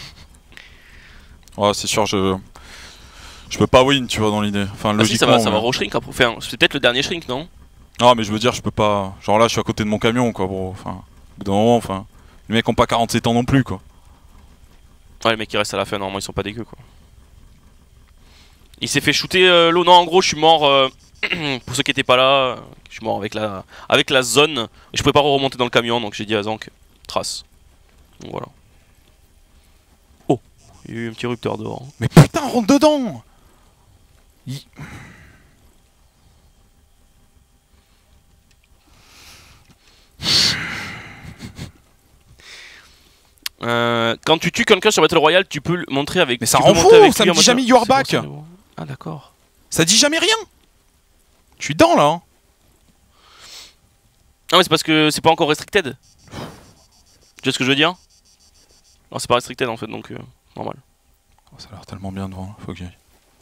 Ouais c'est sûr je peux pas win tu vois dans l'idée. Enfin Ah si, logiquement. ça va re-shrink après. Enfin, c'est peut-être le dernier shrink, non? Non mais je veux dire je peux pas. Genre là je suis à côté de mon camion quoi bro. Enfin au bout d'un moment enfin. Les mecs ont pas 47 ans non plus quoi. Ouais, les mecs qui restent à la fin, normalement ils sont pas dégueux quoi. Il s'est fait shooter l'eau. Non, en gros, je suis mort. Pour ceux qui étaient pas là, je suis mort avec la zone. Et je pouvais pas remonter dans le camion, donc j'ai dit à Zank, trace. Donc voilà. Oh, il y a eu un petit rupteur dehors. Mais putain rentre dedans. Quand tu tues quelqu'un sur Battle Royale, tu peux le montrer avec. Mais ça tu peux rend monter fou, avec ça lui me en dit mode- jamais you're C'est bon, back. c'est bon. Ah d'accord. Ça dit jamais rien. Je suis dedans là hein. Ah mais c'est parce que c'est pas encore restricted. Tu vois ce que je veux dire? Non, c'est pas restricted en fait, donc normal. Oh, ça a l'air tellement bien devant, faut que j'y aille.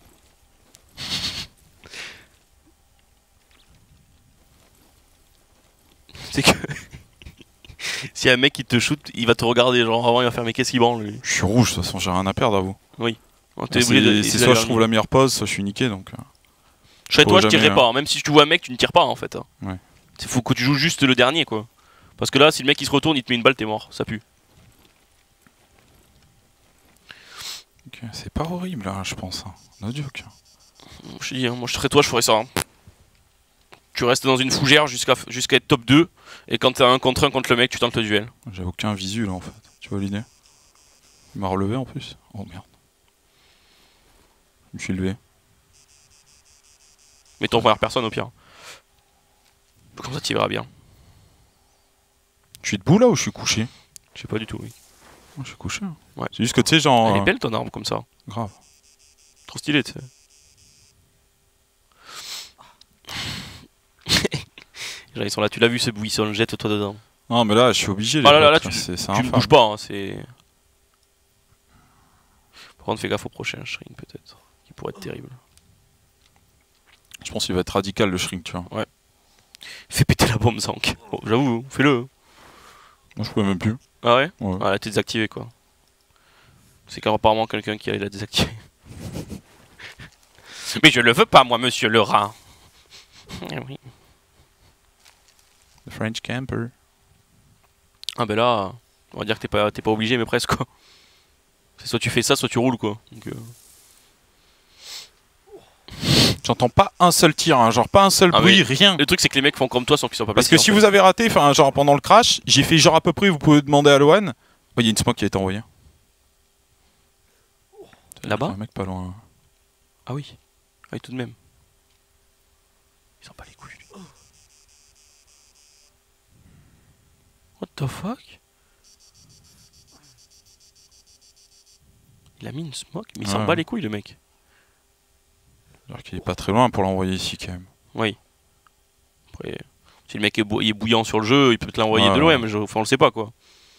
C'est que si y a un mec qui te shoot, il va te regarder, genre avant il va faire mais qu'est-ce qu'il branle lui. Je suis rouge de toute façon, j'ai rien à perdre à vous. Oh, t'es obligé de- C'est soit je trouve la meilleure pause, soit je suis niqué donc. Je serais toi, je jamais, tirerais pas. Hein. Même si tu vois un mec, tu ne tires pas en fait. Hein. Ouais. Il faut que tu joues juste le dernier quoi. Parce que là, si le mec il se retourne, il te met une balle, t'es mort. Ça pue. Ok, c'est pas horrible là, je pense. Hein. No joke. Je te dis, hein, moi je serais toi, je ferais ça. Hein. Tu restes dans une fougère jusqu'à être top 2. Et quand t'es un contre le mec, tu tentes le duel. J'ai aucun visu là en fait. Tu vois l'idée? Il m'a relevé en plus. Oh merde. Je me suis levé. Mets-toi en première personne au pire. Comme ça, tu verras bien. Je suis debout là ou je suis couché? Je sais pas du tout, oui. Oh, je suis couché. Hein. Ouais. C'est juste que tu sais, genre. Elle est belle ton arme comme ça. Grave. Trop stylé, tu sais. Genre, ils sont là, tu l'as vu ce buisson, jette-toi dedans. Non, mais là, je suis obligé. Ah là là, potes, tu c'est ne bouges pas, hein, c'est. Par contre, fais gaffe au prochain shrink peut-être, qui pourrait être terrible. Je pense qu'il va être radical le shrink, tu vois. Fais péter la bombe, Zank. Oh, j'avoue, fais-le. Moi, je pouvais même plus. Ah ouais? Ouais. Ah, là, t'es désactivé quoi. C'est qu'apparemment quelqu'un qui l'a désactivé. Mais je le veux pas, moi, monsieur le rat. Eh oui. The French camper. Ah ben là, on va dire que t'es pas obligé, mais presque quoi. C'est soit tu fais ça, soit tu roules quoi. Donc, J'entends pas un seul tir, hein, genre pas un seul Ah, bruit, mais rien. le truc c'est que les mecs font comme toi sans qu'ils soient pas Parce blessés, que si en fait. vous avez raté, enfin genre pendant le crash, j'ai fait genre à peu près, vous pouvez demander à Loan. Oh, il y a une smoke qui a été envoyée. Là-bas? Un mec pas loin. Ah oui. Ah oui, tout de même. Ils sont pas les couilles. Lui. What the fuck? Il a mis une smoke, mais il s'en Ouais. bat les couilles le mec. Alors qu'il est pas très loin pour l'envoyer ici quand même. Oui. Après, si le mec est, il est bouillant sur le jeu, il peut te l'envoyer Ouais, de ouais. loin, mais enfin, on le sait pas quoi.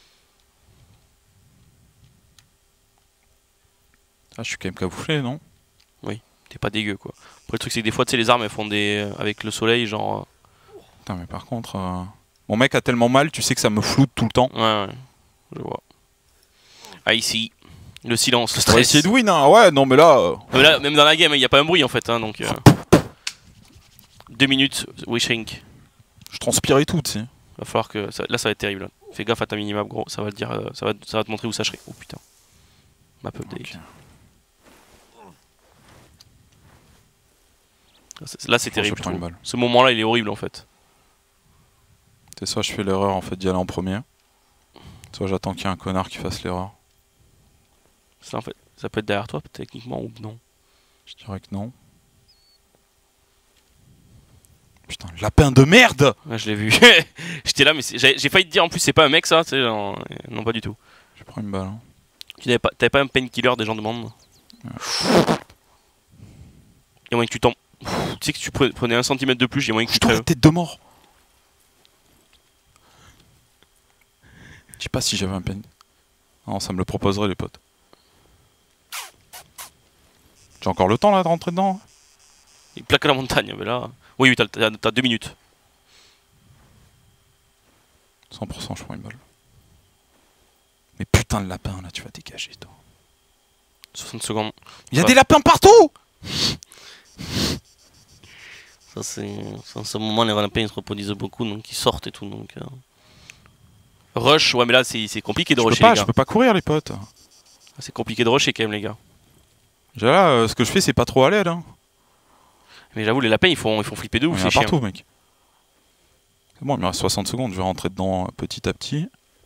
Ah, je suis quand même camouflé, non? T'es pas dégueu quoi. Après le truc c'est que des fois tu sais les armes elles font des. Avec le soleil genre. Putain, mais par contre, mon mec a tellement mal, tu sais que ça me floute tout le temps. Ouais, je vois. Ah ici, le silence, le On va stress. essayer de win, hein. Ouais, non, mais là. Mais là, même dans la game, il n'y a pas un bruit en fait, hein, donc. 2 minutes, we shrink. Je transpirais tout, tu sais. Va falloir que. Là, ça va être terrible. Fais gaffe à ta minimap, gros. Ça va te dire. Ça va te montrer où ça shrink. Oh putain. Map update. Ok. Là, c'est Je terrible. je prends une trouve. balle. Ce moment-là, il est horrible en fait. C'est soit je fais l'erreur en fait d'y aller en premier, soit j'attends qu'il y ait un connard qui fasse l'erreur. Ça, en fait, ça peut être derrière toi, techniquement, ou non. Je dirais que non. Putain, lapin de merde! Ouais, je l'ai vu. J'étais là, mais j'ai failli te dire en plus, c'est pas un mec ça, tu sais, genre, non, pas du tout. Je prends une balle. Hein. Tu t'avais pas un painkiller, des gens demandent. Il y a moyen que tu tombes. Tu sais que tu prenais 1 cm de plus, il y a moyen que Je tu trouve la crèves. tête de mort! Je sais pas si j'avais un pen. Non, ça me le proposerait les potes. J'ai encore le temps là de rentrer dedans? Il plaque à la montagne, mais là. Oui, t'as 2 minutes. 100% je prends une balle. Mais putain de lapin là, tu vas dégager toi. 60 secondes. Il y a Ouais. des lapins partout! Ça, c'est. En ce moment, les lapins ils se reproduisent beaucoup, donc ils sortent et tout. Donc, Rush, ouais, mais là, c'est compliqué de rusher, les Je gars. peux pas courir les potes. C'est compliqué de rusher quand même, les gars. Déjà là, ce que je fais c'est pas trop à l'aide. Hein. Mais j'avoue, les lapins ils font flipper de ouf, Il y en c'est a chiant. partout mec. C'est bon, il me reste 60 secondes, je vais rentrer dedans petit à petit.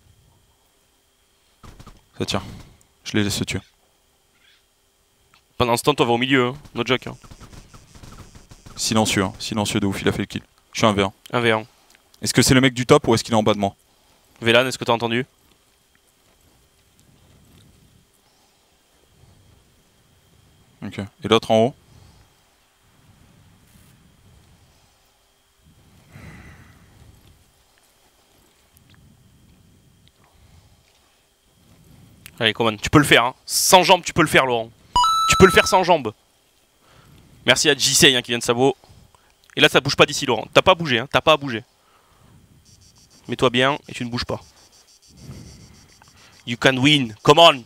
Ça tire. Je les laisse se tuer. Pendant ce temps, toi, va au milieu, hein. No joke. Hein. Silencieux, hein. Silencieux de ouf, il a fait le kill. Je suis un V1. 1v1. Est-ce que c'est le mec du top ou est-ce qu'il est en bas de moi? Vélan, est-ce que t'as entendu? Ok. Et l'autre en haut? Allez, commande, tu peux le faire, hein. Sans jambes, tu peux le faire, Laurent. Tu peux le faire sans jambes. Merci à JC hein, qui vient de Sabo. Et là, ça bouge pas d'ici, Laurent. T'as pas à bouger, hein. T'as pas à bouger. Mets-toi bien et tu ne bouges pas. You can win. Come on.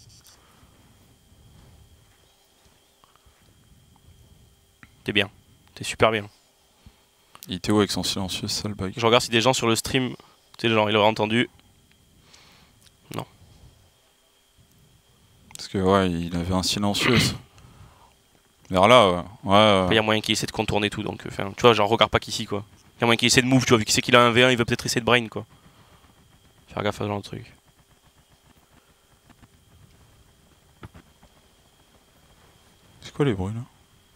T'es bien. T'es super bien. Il était où avec son silencieux, sale bug? Je regarde si des gens sur le stream, tu sais, genre, ils l'auraient entendu. Parce que ouais, il avait un silencieux. Vers là, ouais. Il y a moyen qu'il essaie de contourner tout, donc tu vois, genre regarde pas qu'ici quoi. Il y a moyen qu'il essaie de move, tu vois, vu qu'il sait qu'il a un V1, il veut peut-être essayer de brain quoi. Faire gaffe à ce genre de truc. quoi les bruits là?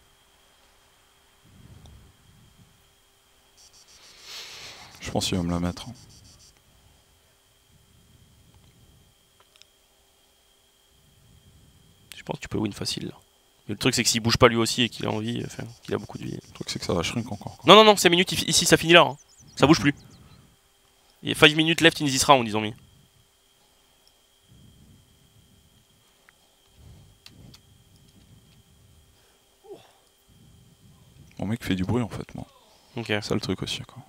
Je pense qu'il va me la mettre. Je pense que tu peux win facile là. Mais le truc c'est que s'il bouge pas lui aussi et qu'il a envie, enfin, qu'il a beaucoup de vie. Le truc c'est que ça va shrink encore. Quoi. Non, non, non, 5 minutes ici, ça finit là. Hein. Ça bouge plus. Il y a 5 minutes left in this round, ils ont mis. Mon mec fait du bruit en fait, moi. Ok. C'est ça le truc aussi, quoi.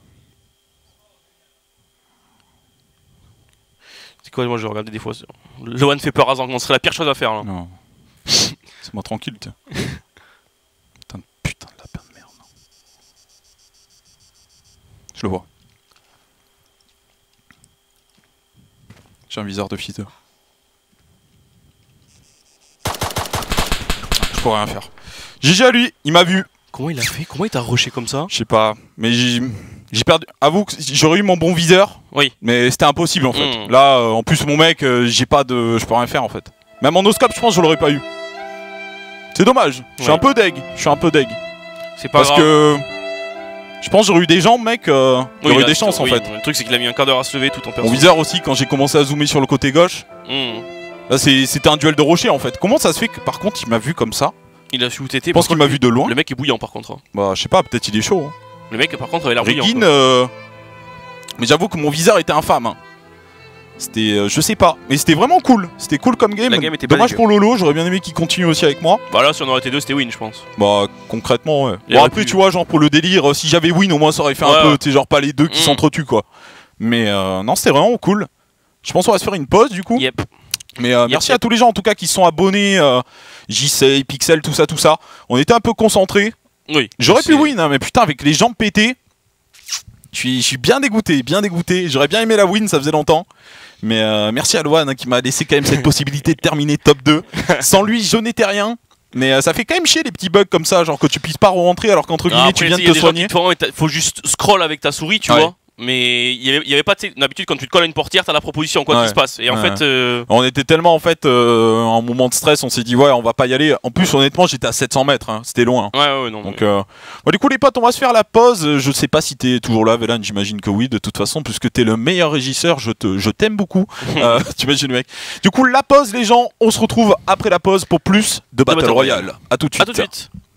C'est quoi, moi je regardais des fois. Le one fait peur à Zank, ce serait la pire chose à faire là. Non. C'est moi tranquille, tiens. Putain de lapin de merde. Je le vois. J'ai un viseur de fighter. Je pourrais rien faire. GG à lui, il m'a vu. Comment il a fait? Comment il t'a rushé comme ça? Je sais pas, mais j'ai perdu. Avoue que j'aurais eu mon bon viseur. Oui. Mais c'était impossible en fait. Là, en plus mon mec, j'ai pas de, je peux rien faire en fait. Même en no-scope, je pense que je l'aurais pas eu. C'est dommage. Je suis un peu deg. Je suis un peu deg. C'est pas parce grave. que je pense que j'aurais eu des jambes, mec. Il y aurait eu des chances en fait. Le truc c'est qu'il a mis un quart d'heure à se lever tout en perso. Mon viseur aussi, quand j'ai commencé à zoomer sur le côté gauche. Là, c'était un duel de rocher en fait. Comment ça se fait que par contre il m'a vu comme ça? Il a su où t'étais. Je pense qu'il m'a vu de loin. Le mec est bouillant par contre. Bah, je sais pas, peut-être il est chaud. Hein. Le mec par contre avait l'air bouillant. Regin, mais j'avoue que mon viseur était infâme. Hein. C'était, je sais pas, mais c'était vraiment cool. C'était cool comme game. La game était dommage pour Lolo, j'aurais bien aimé qu'il continue aussi avec moi. Bah là, si on aurait été deux, c'était win, je pense. Bah, concrètement, ouais. Bon, après, tu vois, genre pour le délire, si j'avais win, au moins ça aurait fait un peu, tu sais, genre pas les deux qui s'entretuent, quoi. Mais non, c'était vraiment cool. Je pense qu'on va se faire une pause du coup. Yep. Mais merci à tous les gens en tout cas qui sont abonnés, JC, Pixel, tout ça, tout ça. On était un peu concentrés. Oui. J'aurais pu win, hein, mais putain, avec les jambes pétées, je suis bien dégoûté, bien dégoûté. J'aurais bien aimé la win, ça faisait longtemps. Mais merci à Loan hein, qui m'a laissé quand même cette possibilité de terminer top 2. Sans lui, je n'étais rien. Mais ça fait quand même chier les petits bugs comme ça, genre que tu puisses pas rentrer alors qu'entre guillemets tu viens de te soigner. Faut juste scroll avec ta souris, tu vois. Mais il y avait pas d'habitude quand tu te colles à une portière, t'as la proposition quoi qui se passe. Et en fait, on était tellement en fait en moment de stress, on s'est dit ouais on va pas y aller. En plus honnêtement j'étais à 700 mètres, hein. C'était loin. Ouais non. Donc du coup les potes on va se faire la pause. Je sais pas si t'es toujours là, Vélan, j'imagine que oui de toute façon puisque t'es le meilleur régisseur. Je t'aime beaucoup. Tu imagines mec. Du coup la pause les gens, on se retrouve après la pause pour plus de Battle Royale. A tout de suite. À tout de suite.